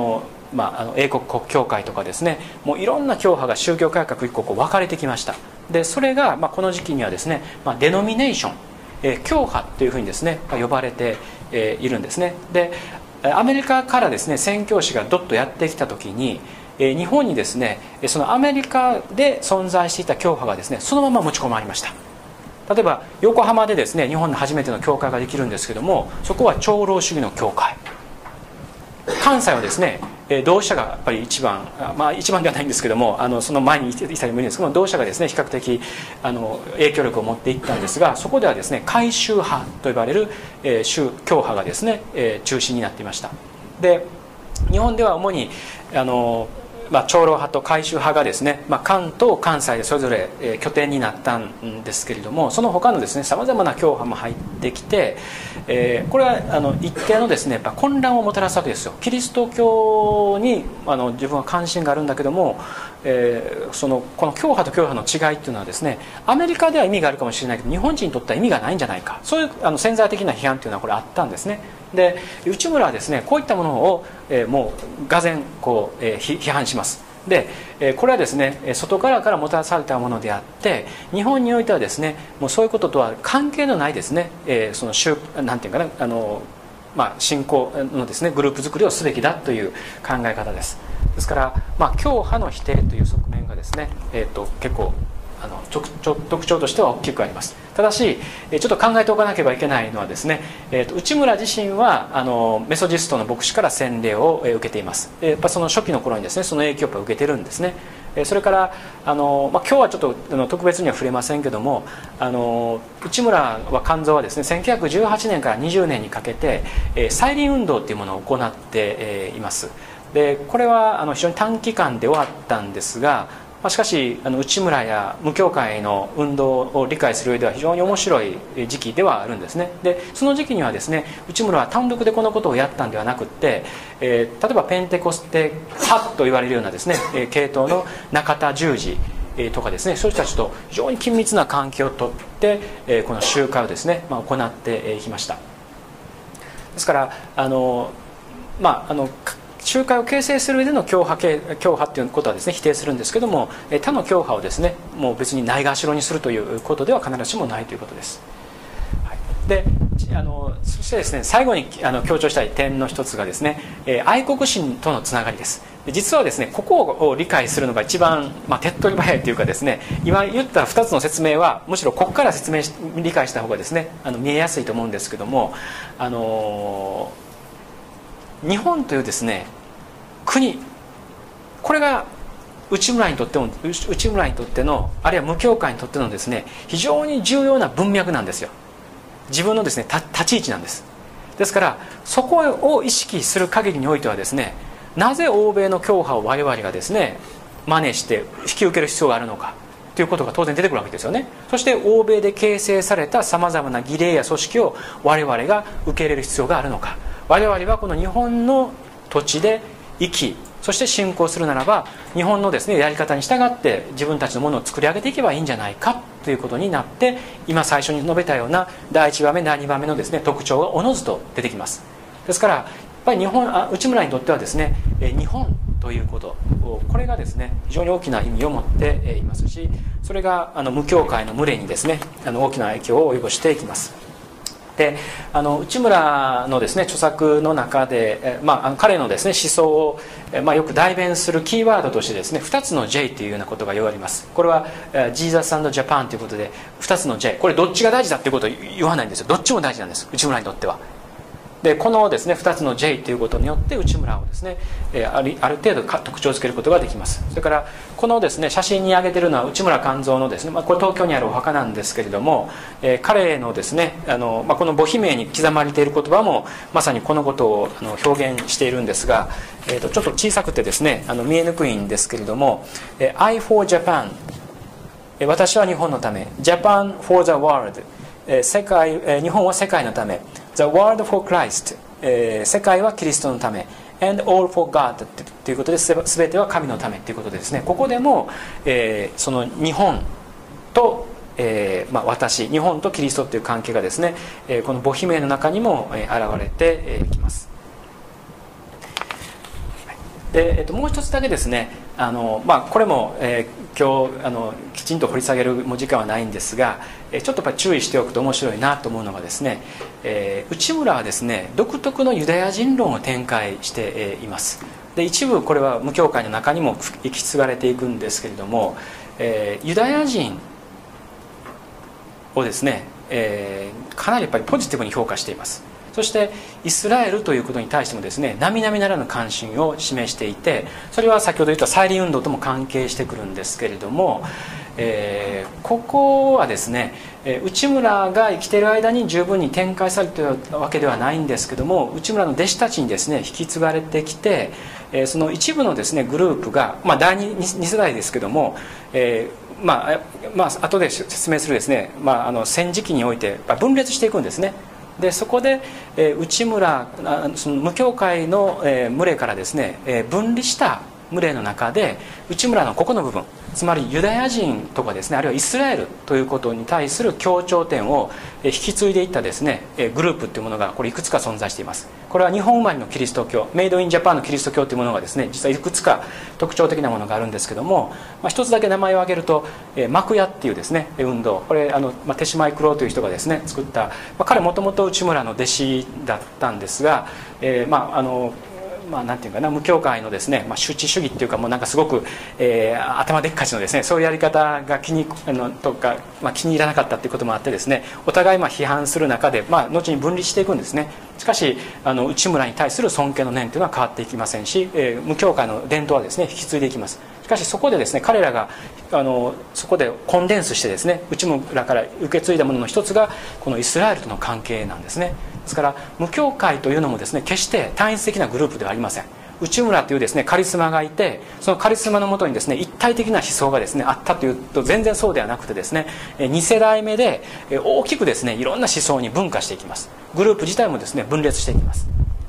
まあ、あの英国国教会とかですね、もういろんな教派が宗教改革以降こう分かれてきました。でそれが、まあ、この時期にはですね、まあ、デノミネーション、えー、教派というふうにですね呼ばれて、えー、いるんですね。でアメリカからですね宣教師がどっとやってきた時に、えー、日本にですねそのアメリカで存在していた教派がですねそのまま持ち込まれました。例えば横浜でですね日本の初めての教会ができるんですけども、そこは長老主義の教会。関西はですね同志社がやっぱり一番、まあ一番ではないんですけども、あのその前にいたりもいるんですけども、同志社がですね比較的あの影響力を持っていったんですが、そこではですね改宗派と呼ばれる、えー、宗教派がですね、えー、中心になっていました。で日本では主にあのまあ、長老派と改宗派がですね、まあ、関東関西でそれぞれ、えー、拠点になったんですけれども、その他のですねさまざまな教派も入ってきて、えー、これはあの一定のですねやっぱ混乱をもたらすわけですよ。キリスト教にあの自分は関心があるんだけども、えー、そのこの教派と教派の違いっていうのはですね、アメリカでは意味があるかもしれないけど日本人にとっては意味がないんじゃないか、そういうあの潜在的な批判っていうのはこれあったんですね。で内村はですねこういったものを、えー、もうがぜんこう、えー、批判します。でこれはですね外からからもたらされたものであって、日本においてはですねもうそういうこととは関係のないですね、えー、その宗なんていうかなあの、まあ、信仰のですねグループ作りをすべきだという考え方です。ですから、まあ、教派の否定という側面がですね、えー、と結構あのちょちょ特徴としては大きくあります。ただしちょっと考えておかなければいけないのはですね、えー、と内村自身はあのメソジストの牧師から洗礼を受けています。やっぱその初期の頃にですねその影響を受けてるんですね。それからあの、まあ、今日はちょっとあの特別には触れませんけども、あの内村は勘三はですねせんきゅうひゃくじゅうはちねんからにじゅうねんにかけて再臨運動というものを行っています。でこれはあの非常に短期間で終わったんですが、まあ、しかしあの内村や無教会の運動を理解する上では非常に面白い時期ではあるんですね。でその時期にはですね内村は単独でこのことをやったんではなくって、えー、例えばペンテコステ派と言われるようなですね系統の中田十字とかですね、そういう人たちと非常に緊密な関係をとってこの集会をですね、まあ、行ってきました。ですからあのまああの集会を形成する上での教派系教派っていうことはですね否定するんですけども、他の教派をですねもう別にないがしろにするということでは必ずしもないということです。はい、であのそしてですね最後にあの強調したい点の一つがですね、えー、愛国心とのつながりです。で実はですねここを理解するのが一番、まあ、手っ取り早いというかですね、今言ったふたつの説明はむしろここから説明し理解した方がですねあの見えやすいと思うんですけども、あのー日本というですね国、これが内村にとっても内村にとってのあるいは無教会にとってのですね非常に重要な文脈なんですよ。自分のですね立ち位置なんです。ですからそこを意識する限りにおいてはですね、なぜ欧米の教派を我々がですね真似して引き受ける必要があるのかということが当然出てくるわけですよね。そして欧米で形成されたさまざまな儀礼や組織を我々が受け入れる必要があるのか、我々はこの日本の土地で生きそして信仰するならば日本のですねやり方に従って自分たちのものを作り上げていけばいいんじゃないかということになって、今最初に述べたようなだいいちばんめだいにばんめのですね特徴がおのずと出てきます。ですからやっぱり日本あ内村にとってはですね日本ということこれがですね非常に大きな意味を持っていますし、それがあの無教会の群れにですねあの大きな影響を及ぼしていきます。であの内村のですね著作の中で、まあ、あの彼のですね思想を、まあ、よく代弁するキーワードとしてですねふたつの J というようなことが言われます。これはジーザス&ジャパンということでふたつの J、 これどっちが大事だっていうことを言わないんですよ。どっちも大事なんです内村にとっては。でこのですねふたつの J ということによって内村をですねある、ある程度特徴をつけることができます。それからこのですね写真に挙げているのは内村勘三のですね、まあ、これ東京にあるお墓なんですけれども、えー、彼のですねあの、まあ、この母碑名に刻まれている言葉もまさにこのことをあの表現しているんですが、えー、とちょっと小さくてですねあの見えにくいんですけれども、えー、I for Japan、えー、私は日本のため Japan for the world、えー、世界、えー、日本は世界のためThe world for Christ、えー、世界はキリストのため And all for God ということで全ては神のためということでですね、ここでも、えー、その日本と、えーまあ、私日本とキリストという関係がですね、えー、この母碑名の中にも、えー、現れていきます。 で、えっと、もう一つだけですね、あの、まあ、これも、えー、今日あのきちんと掘り下げる時間はないんですが、えー、ちょっとやっぱり注意しておくと面白いなと思うのがですね、えー、内村はですね独特のユダヤ人論を展開して、えー、います。で、一部これは無教会の中にも引き継がれていくんですけれども、えー、ユダヤ人をですね、えー、かなりやっぱりポジティブに評価しています。そしてイスラエルということに対してもですね並々ならぬ関心を示していて、それは先ほど言った再臨運動とも関係してくるんですけれども、えー、ここはですね内村が生きている間に十分に展開されているわけではないんですけども、内村の弟子たちにですね引き継がれてきて、その一部のですねグループが、まあ、だいに世代ですけども、えーまあまあ後で説明するですね、まあ、あの戦時期において分裂していくんですね。でそこで、えー、内村その無教会の、えー、群れからですね、えー、分離した群れの中で内村のここの部分、つまりユダヤ人とかですね、あるいはイスラエルということに対する協調点を引き継いでいったですねグループというものがこれいくつか存在しています。これは日本生まれのキリスト教、メイドインジャパンのキリスト教というものがですね実はいくつか特徴的なものがあるんですけども、まあ、一つだけ名前を挙げると幕屋っていうですね運動、これあの、まあ、手島育郎という人がですね作った、まあ、彼もともと内村の弟子だったんですが、えー、まああのまあ、なんていうかな無教会のですね、まあ、主治主義っていうかもうなんかすごく、えー、頭でっかちのですねそういうやり方が気にあのとか、まあ、気に入らなかったっていうこともあってですねお互いまあ批判する中で、まあ、後に分離していくんですね。しかしあの内村に対する尊敬の念というのは変わっていきませんし、えー、無教会の伝統はですね引き継いでいきます。しかしそこでですね彼らがあのそこでコンデンスしてですね内村から受け継いだものの一つがこのイスラエルとの関係なんですね。ですから無教会というのもですね決して単一的なグループではありません。内村というですねカリスマがいて、そのカリスマのもとにですね一体的な思想がですねあったというと全然そうではなくてですねに世代目で大きくですねいろんな思想に分化していきます。グループ自体もですね分裂していきます。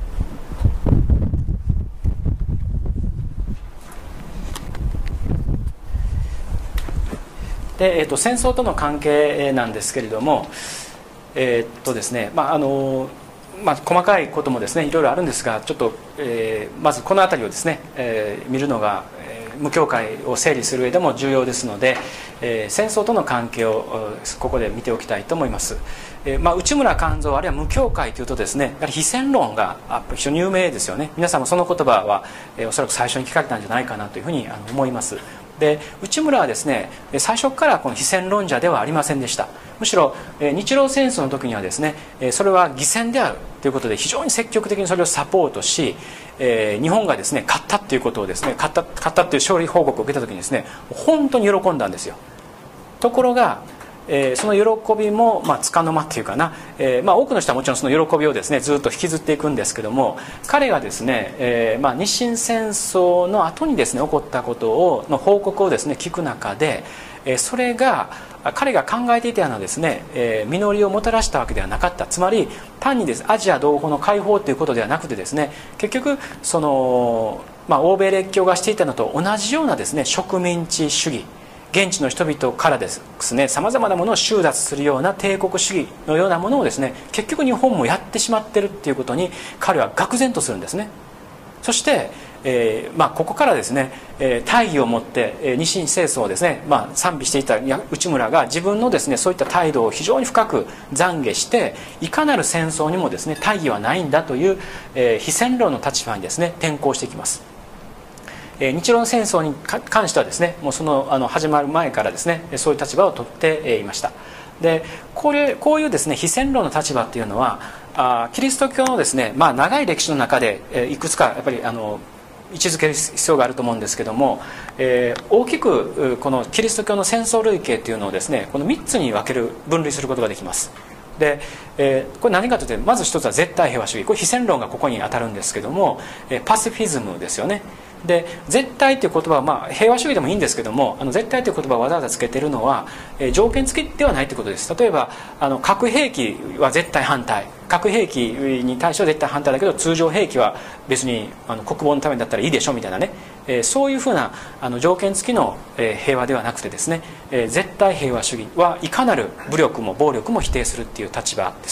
で、えー、と戦争との関係なんですけれども、えー、っとですねまああのまあ、細かいこともですねいろいろあるんですが、ちょっと、えー、まずこの辺りをですね、えー、見るのが、えー、無教会を整理する上でも重要ですので、えー、戦争との関係をここで見ておきたいと思います。えーまあ、内村勘三あるいは無教会というとですねやはり非戦論が非常に有名ですよね。皆さんもその言葉は、えー、おそらく最初に聞かれたんじゃないかなというふうにあの思います。で内村はですね最初からこの非戦論者ではありませんでした。むしろ日露戦争の時にはですねそれは偽戦であるということで非常に積極的にそれをサポートし、日本がですね勝ったということをですね勝った勝ったという勝利報告を受けた時にですね本当に喜んだんですよ。ところがえー、その喜びも、まあ、つかの間っていうかな、えーまあ、多くの人はもちろんその喜びをですねずっと引きずっていくんですけども、彼がですね、えーまあ、日清戦争の後にですね起こったことをの報告をですね聞く中で、えー、それが彼が考えていたようなですね、えー、実りをもたらしたわけではなかった。つまり単にです、アジア同胞の解放ということではなくてですね結局その、まあ、欧米列強がしていたのと同じようなですね植民地主義、現地の人々からですねさまざまなものを収奪するような帝国主義のようなものをですね結局日本もやってしまってるっていうことに彼は愕然とするんですね。そして、えーまあ、ここからですね、えー、大義を持って、えー、日清戦争をですね、まあ、賛美していた内村が自分のですねそういった態度を非常に深く懺悔して、いかなる戦争にもですね大義はないんだという、えー、非戦論の立場にですね転向していきます。日露戦争に関してはですねもうそのあの始まる前からですねそういう立場を取っていました。でこれこういうですね非戦論の立場っていうのはあキリスト教のですね、まあ、長い歴史の中でいくつかやっぱりあの位置づける必要があると思うんですけども、えー、大きくこのキリスト教の戦争類型っていうのをですねこのみっつに分ける分類することができます。で、えー、これ何かというとまず一つは絶対平和主義、これ非戦論がここに当たるんですけども、えー、パシフィズムですよね。で絶対という言葉は、まあ、平和主義でもいいんですけども、あの絶対という言葉をわざわざつけているのは、えー、条件付きではないということです。例えばあの核兵器は絶対反対、核兵器に対しては絶対反対だけど通常兵器は別にあの国防のためだったらいいでしょみたいなね、えー、そういうふうなあの条件付きの、えー、平和ではなくてですね、えー、絶対平和主義はいかなる武力も暴力も否定するっていう立場です。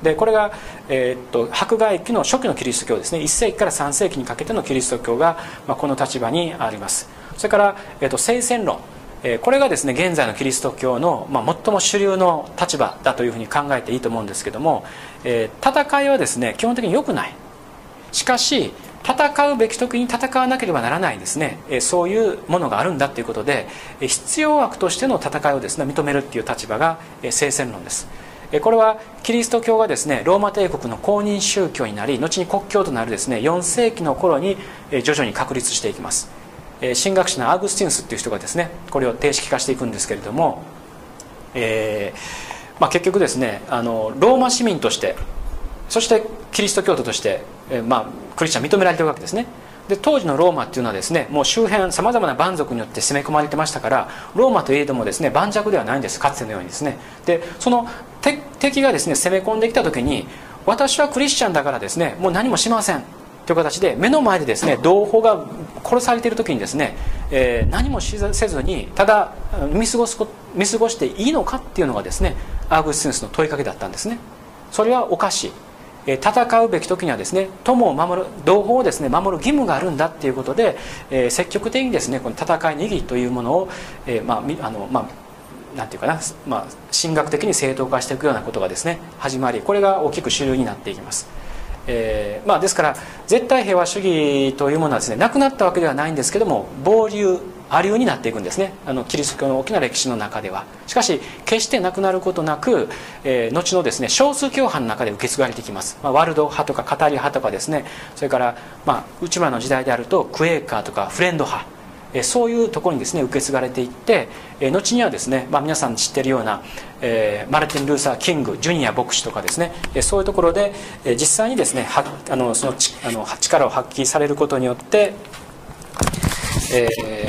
でこれが、えー、っと迫害期の初期のキリスト教ですね。いっ世紀からさん世紀にかけてのキリスト教が、まあ、この立場にあります。それから、えー、っと聖戦論、えー、これがですね現在のキリスト教の、まあ、最も主流の立場だというふうに考えていいと思うんですけども、えー、戦いはですね基本的に良くない。しかし戦うべき時に戦わなければならないですね、えー、そういうものがあるんだということで、えー、必要悪としての戦いをですね認めるっていう立場が、えー、聖戦論です。これはキリスト教がですねローマ帝国の公認宗教になり、後に国教となるですねよん世紀の頃に徐々に確立していきます。神学者のアーグスティヌスっていう人がですねこれを定式化していくんですけれども、えーまあ、結局ですねあのローマ市民として、そしてキリスト教徒として、えーまあ、クリスチャン認められているわけですね。で当時のローマっていうのはですねもう周辺さまざまな蛮族によって攻め込まれてましたから、ローマといえどもですね盤石ではないんです、かつてのようにですね。でその敵がですね攻め込んできた時に、私はクリスチャンだからですねもう何もしませんという形で目の前でですね同胞が殺されている時にですね、えー、何もせずにただ見過ごす見過ごしていいのかっていうのがですねアーグスティヌスの問いかけだったんですね。それはおかしい、戦うべき時にはですね友を守る、同胞をですね守る義務があるんだっていうことで、えー、積極的にですねこの戦いの意義というものを、えー、まああのまあなんていうかな、まあ、神学的に正当化していくようなことがですね始まり、これが大きく主流になっていきます。えーまあ、ですから絶対平和主義というものはですねなくなったわけではないんですけども、暴流亜流になっていくんですね、あのキリスト教の大きな歴史の中では。しかし決してなくなることなく、えー、後のですね少数教派の中で受け継がれてきます、まあ、ワルド派とかカタリ派とかですね、それから、まあ、内村の時代であるとクエーカーとかフレンド派、えー、そういうところにですね受け継がれていって、えー、後にはですね、まあ、皆さん知っているような、えー、マルティン・ルーサー・キングジュニア牧師とかですね、えー、そういうところで、えー、実際にですねはあのそのちあの力を発揮されることによって、えー、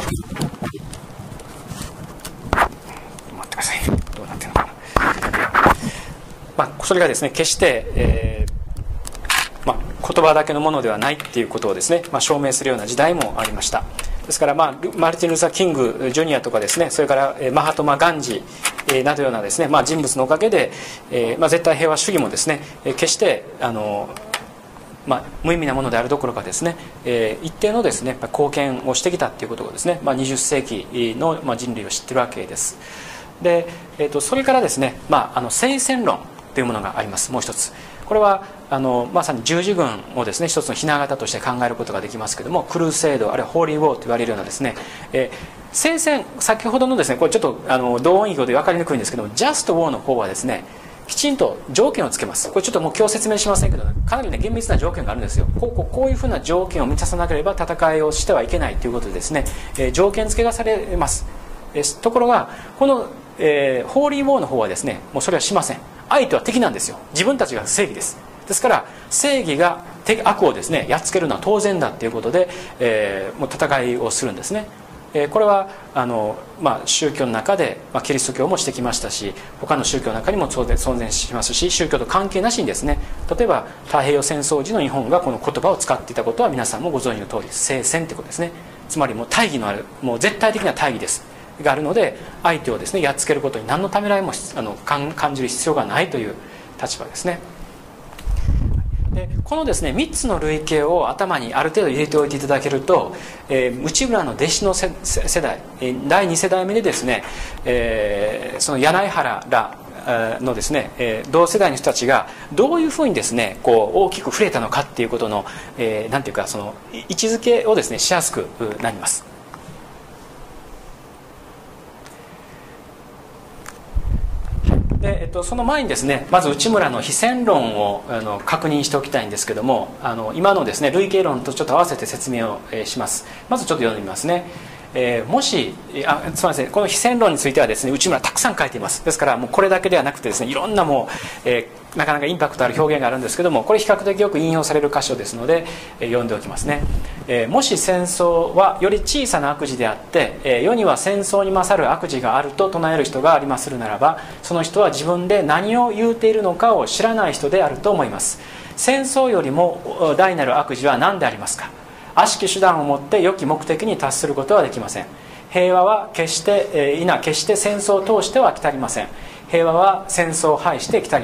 待ってください、どうなってるのかな、まあ、それがですね決して、えーまあ、言葉だけのものではないっていうことをですね、まあ、証明するような時代もありました。ですから、まあ、マルティン・ルーサー・キングジュニアとかですね、それからマハトマ・ガンジなどようなですね、まあ、人物のおかげで、えーまあ、絶対平和主義もですね決してあのまあ、無意味なものであるどころかですね、えー、一定のですね貢献をしてきたということをですね、まあ、にじゅっ世紀の、まあ、人類を知っているわけです。で、えー、とそれからですね、まあ、あの聖戦論というものがあります。もう一つ、これはあのまさに十字軍をですね一つの雛形として考えることができますけれども、クルーセードあるいはホーリーウォーと言われるようなですね、えー、聖戦、先ほどのですねこれちょっとあの同音異義語で分かりにくいんですけども、ジャストウォーの方はですねきちんと条件をつけます。これちょっともう今日説明しませんけど、かなりね厳密な条件があるんですよ。こうこうこういうふうな条件を満たさなければ戦いをしてはいけないということでですね、えー、条件付けがされます。えー、ところがこの、えー、ホーリーウォーの方はですねもうそれはしません。相手は敵なんですよ。自分たちが正義です。ですから正義が悪をですねやっつけるのは当然だということで、えー、もう戦いをするんですね。これはあの、まあ、宗教の中で、まあ、キリスト教もしてきましたし、他の宗教の中にも当然存在しますし、宗教と関係なしにですね、例えば太平洋戦争時の日本がこの言葉を使っていたことは皆さんもご存知の通り聖戦ということですね。つまりもう大義のある、もう絶対的な大義ですがあるので、相手をですねやっつけることに何のためらいもあの感じる必要がないという立場ですね。でこのですねみっつの類型を頭にある程度入れておいていただけると、えー、内村の弟子の世代だいに世代目でですね、えー、その柳原らのですね、えー、同世代の人たちがどういうふうにですねこう大きく触れたのかっていうことの、えー、なんていうかその位置づけをですねしやすくなります。でえっと、その前にですねまず内村の非戦論をあの確認しておきたいんですけども、あの今のですね類型論とちょっと合わせて説明を、えー、します。まずちょっと読んでみますね。えー、もしあすみません、この非戦論についてはですね内村たくさん書いています。ですからもうこれだけではなくてですねいろんなもう、えー、なかなかインパクトある表現があるんですけども、これ比較的よく引用される箇所ですので、えー、読んでおきますね。えー、もし戦争はより小さな悪事であって、えー、世には戦争に勝る悪事があると唱える人がありまするならば、その人は自分で何を言うているのかを知らない人であると思います。戦争よりも大なる悪事は何でありますか。悪しき手段をもって良き目的に達することはできません。平和は決して、えー、いな決して戦争を通しては来たりません。平和は戦争を排して来たります。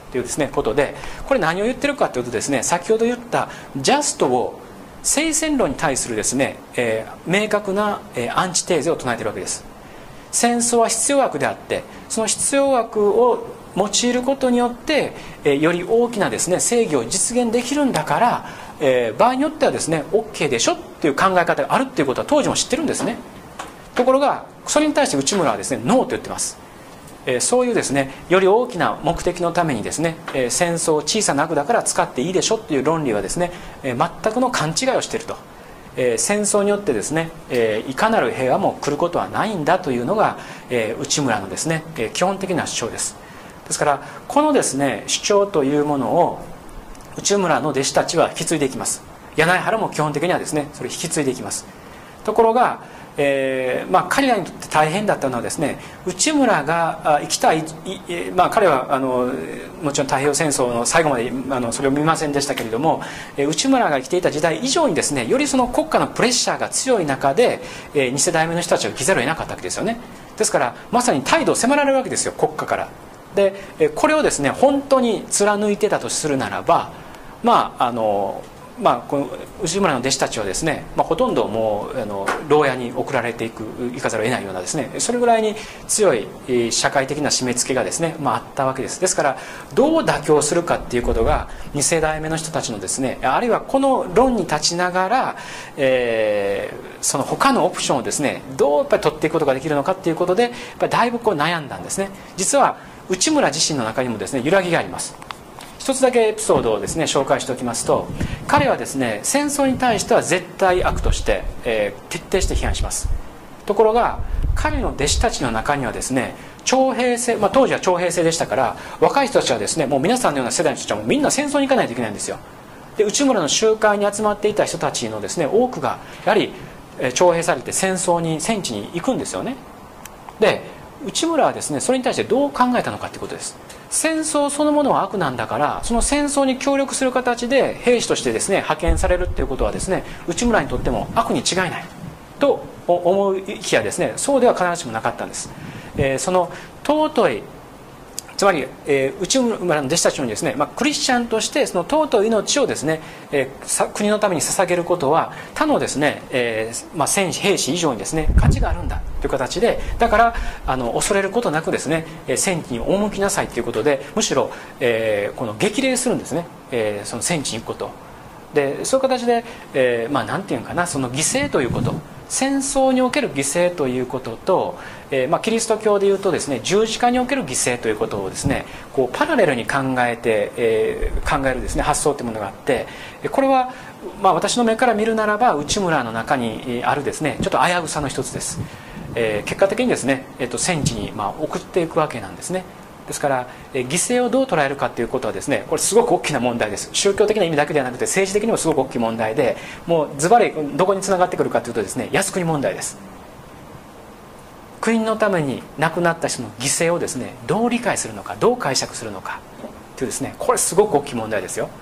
というですねことで、これ何を言ってるかというとですね、先ほど言ったジャストを聖戦論に対するですね、えー、明確な、えー、アンチテーゼを唱えているわけです。戦争は必要悪であって、その必要悪を用いることによって、えー、より大きなですね正義を実現できるんだから、えー、場合によってはですね OK でしょっていう考え方があるっていうことは当時も知ってるんですね。ところがそれに対して内村はですねノーと言ってます。えー、そういうですねより大きな目的のためにですね、えー、戦争を小さな悪だから使っていいでしょっていう論理はですね、えー、全くの勘違いをしていると。えー、戦争によってですね、えー、いかなる平和も来ることはないんだというのが、えー、内村のですね、えー、基本的な主張です。ですからこのですね主張というものを内村の弟子たちは引き継いでいきます。柳原も基本的にはですねそれを引き継いでいきます。ところが、えーまあ、彼らにとって大変だったのはですね、内村が生きたい、まあ、彼はあのもちろん太平洋戦争の最後まであのそれを見ませんでしたけれども、内村が生きていた時代以上にですねよりその国家のプレッシャーが強い中で、えー、に世代目の人たちを生きざるを得なかったわけですよね。ですからまさに態度を迫られるわけですよ、国家から。でこれをですね本当に貫いてたとするならば、まああのまあ、この内村の弟子たちはですね、まあ、ほとんどもうあの牢屋に送られていくいかざるを得ないようなですね、それぐらいに強い社会的な締め付けがですね、まあ、あったわけです。ですからどう妥協するかっていうことがに世代目の人たちのですね、あるいはこの論に立ちながら、えー、その他のオプションをですねどうやっぱり取っていくことができるのかっていうことでやっぱりだいぶこう悩んだんですね。実は内村自身の中にもですね揺らぎがあります。一つだけエピソードをですね紹介しておきますと、彼はですね戦争に対しては絶対悪として、えー、徹底して批判します。ところが彼の弟子たちの中にはですね徴兵制、まあ、当時は徴兵制でしたから若い人たちはですねもう皆さんのような世代の人たちはもうみんな戦争に行かないといけないんですよ。で内村の集会に集まっていた人たちのですね多くがやはり、えー、徴兵されて戦争に戦地に行くんですよね。で内村はですねそれに対してどう考えたのかということです。戦争そのものは悪なんだから、その戦争に協力する形で兵士としてですね派遣されるっていうことはですね内村にとっても悪に違いないと思うきやですね、そうでは必ずしもなかったんです。えー、その尊いつまり、えー、内村の弟子たちにですね、まあ、クリスチャンとしてその尊い命をですね、えー、国のために捧げることは他のですね、えーまあ、戦士兵士以上にですね価値があるんだという形で、だからあの恐れることなくですね戦地に赴きなさいということで、むしろ、えー、この激励するんですね、えー、その戦地に行くことで、そういう形で、えー、まあ何て言うかな、その犠牲ということ、戦争における犠牲ということと、えーまあ、キリスト教でいうとですね十字架における犠牲ということをですねこうパラレルに考えて、えー、考えるですね発想というものがあって、これは、まあ、私の目から見るならば内村の中にあるですねちょっと危うさの一つです。えー、結果的にですね、えー、と戦地にまあ送っていくわけなんですね。ですから、えー、犠牲をどう捉えるかということはですねこれすごく大きな問題です。宗教的な意味だけではなくて政治的にもすごく大きい問題で、もうズバリどこにつながってくるかというとですね靖国問題です。国のために亡くなった人の犠牲をですねどう理解するのか、どう解釈するのかというですね、これすごく大きい問題ですよ。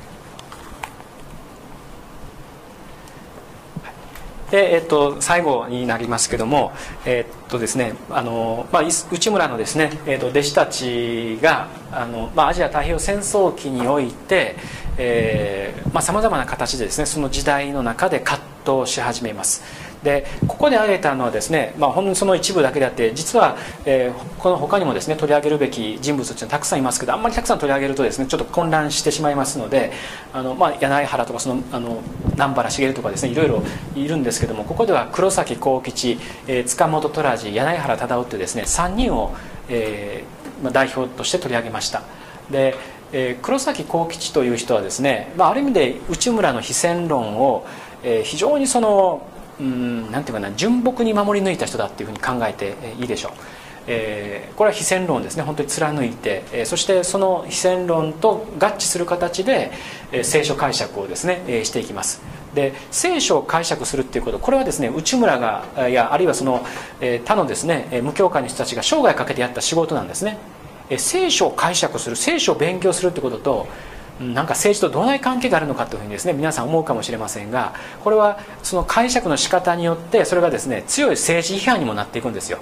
でえっと、最後になりますけども、えっとですねあのまあ、内村のですね、えっと、弟子たちがあの、まあ、アジア太平洋戦争期においてさまざまな形でですねその時代の中で葛藤し始めます。でここで挙げたのはですね、まあ、ほんのその一部だけであって、実は、えー、この他にもですね取り上げるべき人物というのはたくさんいますけど、あんまりたくさん取り上げるとですねちょっと混乱してしまいますので、あの、まあ、柳原とかそのあの南原茂とかですねいろいろいるんですけども、ここでは黒崎幸吉、えー、塚本虎次、柳原忠夫というですねさんにんを、えーまあ、代表として取り上げました。でえー、黒崎幸吉という人はですね、まあ、ある意味で内村の非戦論を、えー、非常にそのうんなんていうかな純朴に守り抜いた人だっていうふうに考えていいでしょう。えー、これは非戦論をですね本当に貫いて、えー、そしてその非戦論と合致する形で、えー、聖書解釈をですね、えー、していきます。で聖書を解釈するっていうこと、これはですね内村がやあるいはその、えー、他のですね無教会の人たちが生涯かけてやった仕事なんですね。えー、聖書を解釈する、聖書を勉強するってこととなんか政治とどない関係があるのかというふうにですね皆さん思うかもしれませんが、これはその解釈の仕方によってそれがですね強い政治批判にもなっていくんですよ。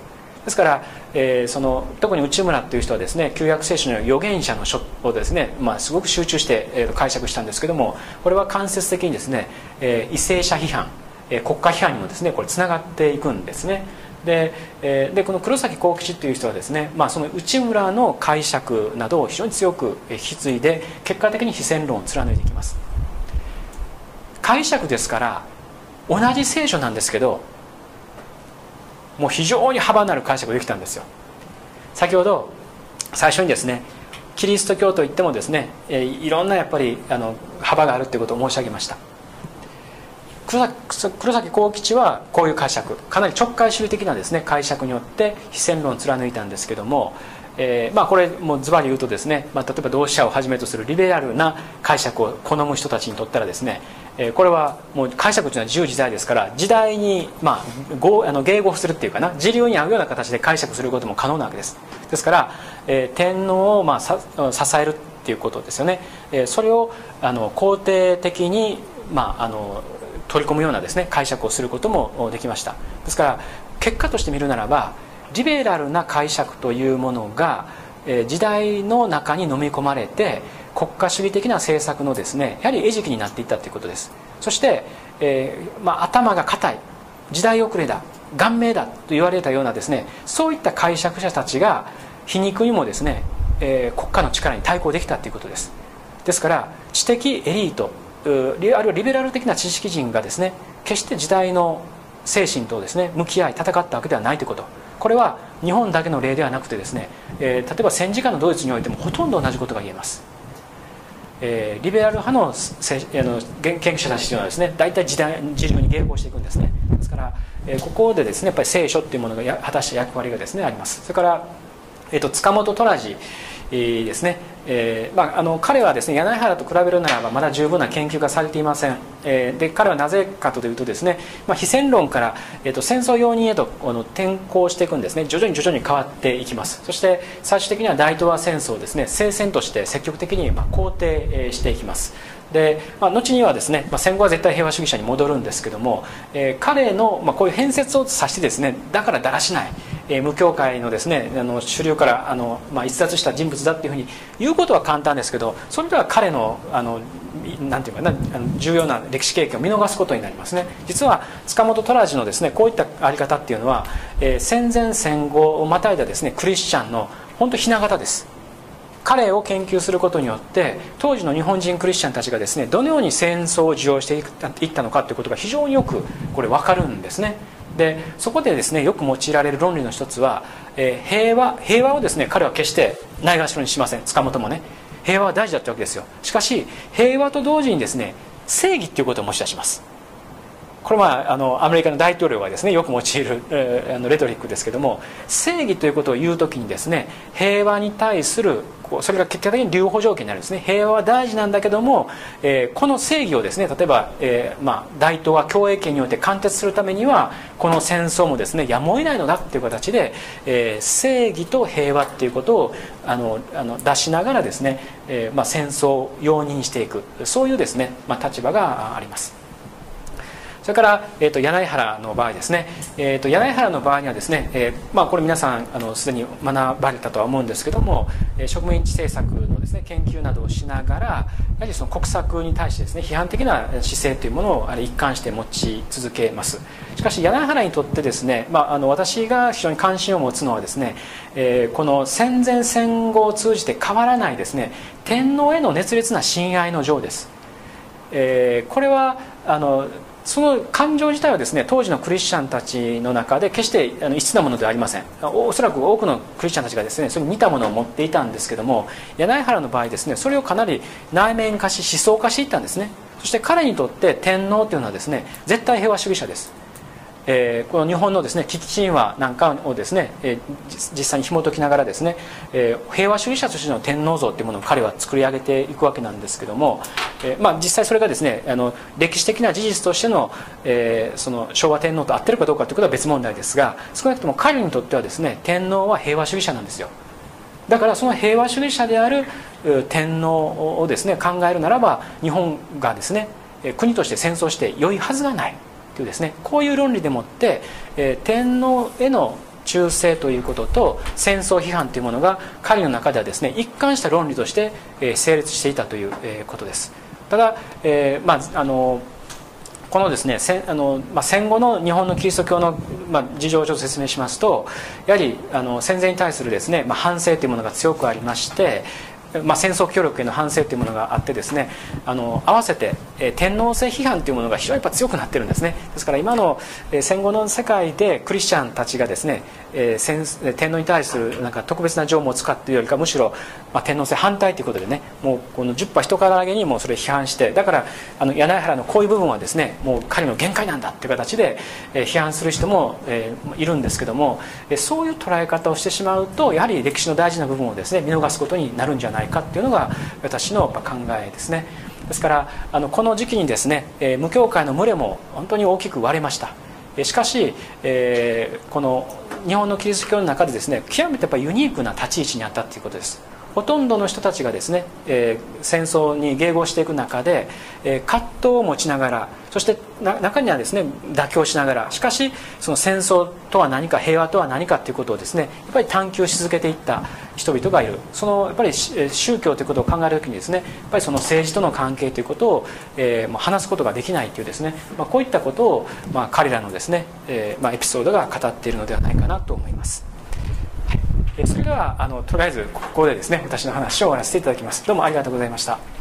ですから、えー、その特に内村という人はですね、旧約聖書の預言者の書をですね、まあ、すごく集中して、えー、解釈したんですけども、これは間接的にですね、えー、為政者批判、えー、国家批判にもですねこれつながっていくんですね。で, えー、でこの黒崎幸吉という人はですね、まあ、その内村の解釈などを非常に強く引き継いで結果的に非戦論を貫いていきます。解釈ですから同じ聖書なんですけど、もう非常に幅のある解釈ができたんですよ。先ほど最初にですね、キリスト教といってもですね、えー、いろんなやっぱりあの幅があるということを申し上げました。黒崎、黒崎幸吉はこういう解釈、かなり直解主義的なですね解釈によって非戦論を貫いたんですけども、えーまあ、これもうズバリ言うとですね、まあ、例えば同志社をはじめとするリベラルな解釈を好む人たちにとったらですね、えー、これはもう解釈というのは自由自在ですから、時代に、まあ、ごあの迎合するっていうかな、時流に合うような形で解釈することも可能なわけです。ですから、えー、天皇を、まあ、さ支えるっていうことですよね。えー、それをあの肯定的に、まあ、あの取り込むようなですね解釈をすることもできました。ですから結果として見るならば、リベラルな解釈というものが時代の中に飲み込まれて国家主義的な政策のですねやはり餌食になっていったということです。そして、えーまあ、頭が固い、時代遅れだ、顔面だと言われたようなですね、そういった解釈者たちが皮肉にもですね、えー、国家の力に対抗できたということです。ですから知的エリート、あるいはリベラル的な知識人がですね決して時代の精神とですね向き合い戦ったわけではないということ、これは日本だけの例ではなくてですね、えー、例えば戦時下のドイツにおいてもほとんど同じことが言えます。えー、リベラル派 の, せあの研究者たちというのはですね大体時代時流に迎合していくんですね。ですから、えー、ここでですねやっぱり聖書っていうものがや果たした役割がですねあります。それから、えー、と塚本虎次ですね、えーまあ、あの彼はですね柳原と比べるならばまだ十分な研究がされていません。えー、で彼はなぜかというとですね、まあ、非戦論から、えー、と戦争容認へとあの転向していくんですね。徐々に徐々に変わっていきます。そして最終的には大東亜戦争をですね聖戦として積極的にまあ肯定していきます。で、まあ、後にはですね、まあ、戦後は絶対平和主義者に戻るんですけども、えー、彼の、まあ、こういう変節を指してですね、だからだらしない、えー、無教会のですねあの主流からあの、まあ、逸脱した人物だっていうふうに言うことは簡単ですけど、それでは彼のあのなんていうかな、あの重要な歴史経験を見逃すことになりますね。実は塚本虎次のですねこういったあり方っていうのは、えー、戦前戦後をまたいだですねクリスチャンの本当ひな形です。彼を研究することによって当時の日本人クリスチャンたちがですねどのように戦争を受容していったのかということが非常によくこれ分かるんですね。でそこでですねよく用いられる論理の一つは、えー、平和平和をですね彼は決してないがしろにしません。塚本もね平和は大事だったわけですよ。しかし平和と同時にですね正義ということを持ち出します。これはあのアメリカの大統領がですねよく用いる、えー、あのレトリックですけども、正義ということを言うときにですね平和に対するそれが結果的に留保条件になるんですね。平和は大事なんだけども、えー、この正義をですね例えば、えーまあ、大東亜共栄圏によって貫徹するためにはこの戦争もですねやむを得ないのだっていう形で、えー、正義と平和っていうことをあのあの出しながらですね、えーまあ、戦争を容認していく、そういうですね、まあ、立場があります。それから、えー、と柳原の場合ですね、えー、と柳原の場合にはですね、えーまあ、これ皆さんあのすでに学ばれたとは思うんですけども、えー、植民地政策のですね研究などをしながらやはりその国策に対してですね批判的な姿勢というものをあれ一貫して持ち続けます。しかし柳原にとってですね、まあ、あの私が非常に関心を持つのはですね、えー、この戦前戦後を通じて変わらないですね天皇への熱烈な親愛の情です。えー、これはあのその感情自体はですね当時のクリスチャンたちの中で決してあの異質なものではありません。おそらく多くのクリスチャンたちがですねそれに似たものを持っていたんですけども、柳原の場合ですねそれをかなり内面化し思想化していったんですね。そして彼にとって天皇というのはですね絶対平和主義者です。えー、この日本のですね危機神話なんかをですね、えー、実際に紐解きながらですね、えー、平和主義者としての天皇像というものを彼は作り上げていくわけなんですけども、えーまあ、実際それがですねあの歴史的な事実としての、えー、その昭和天皇と合ってるかどうかということは別問題ですが、少なくとも彼にとってはですね天皇は平和主義者なんですよ。だからその平和主義者である天皇をですね考えるならば日本がですね国として戦争して良いはずがないというですねこういう論理でもって、えー、天皇への忠誠ということと戦争批判というものが彼の中ではですね一貫した論理として成立していたということです。ただ、えーまあ、あのこのですね戦あの、まあ、戦後の日本のキリスト教の、まあ、事情をちょっと説明しますと、やはりあの戦前に対するですね、まあ、反省というものが強くありまして、まあ、戦争協力への反省というものがあってですね、あの合わせて、えー、天皇制批判というものが非常にやっぱ強くなってるんですね。ですから今の、えー、戦後の世界でクリスチャンたちがですね、えー、戦天皇に対するなんか特別な条文を使っているよりかむしろ、まあ、天皇制反対ということでね、もうこのじゅっぱ人からあげにもそれを批判して、だからあの柳原のこういう部分はですねもう彼の限界なんだという形で、えー、批判する人も、えー、いるんですけども、えー、そういう捉え方をしてしまうとやはり歴史の大事な部分をですね見逃すことになるんじゃないかっていうのが私の考えですね。ですからあのこの時期にですね、えー、無教会の群れも本当に大きく割れました。しかし、えー、この日本のキリスト教の中でですね極めてやっぱりユニークな立ち位置にあったということです。ほとんどの人たちがですね、えー、戦争に迎合していく中で、えー、葛藤を持ちながら、そして中にはですね妥協しながら、しかしその戦争とは何か平和とは何かということをですねやっぱり探求し続けていった人々がいる。そのやっぱり宗教ということを考えるときにですねやっぱりその政治との関係ということを、えー、もう話すことができないというですね、まあ、こういったことを、まあ、彼らのですね、えーまあ、エピソードが語っているのではないかなと思います。それではあのとりあえずここでですね私の話を終わらせていただきます。どうもありがとうございました。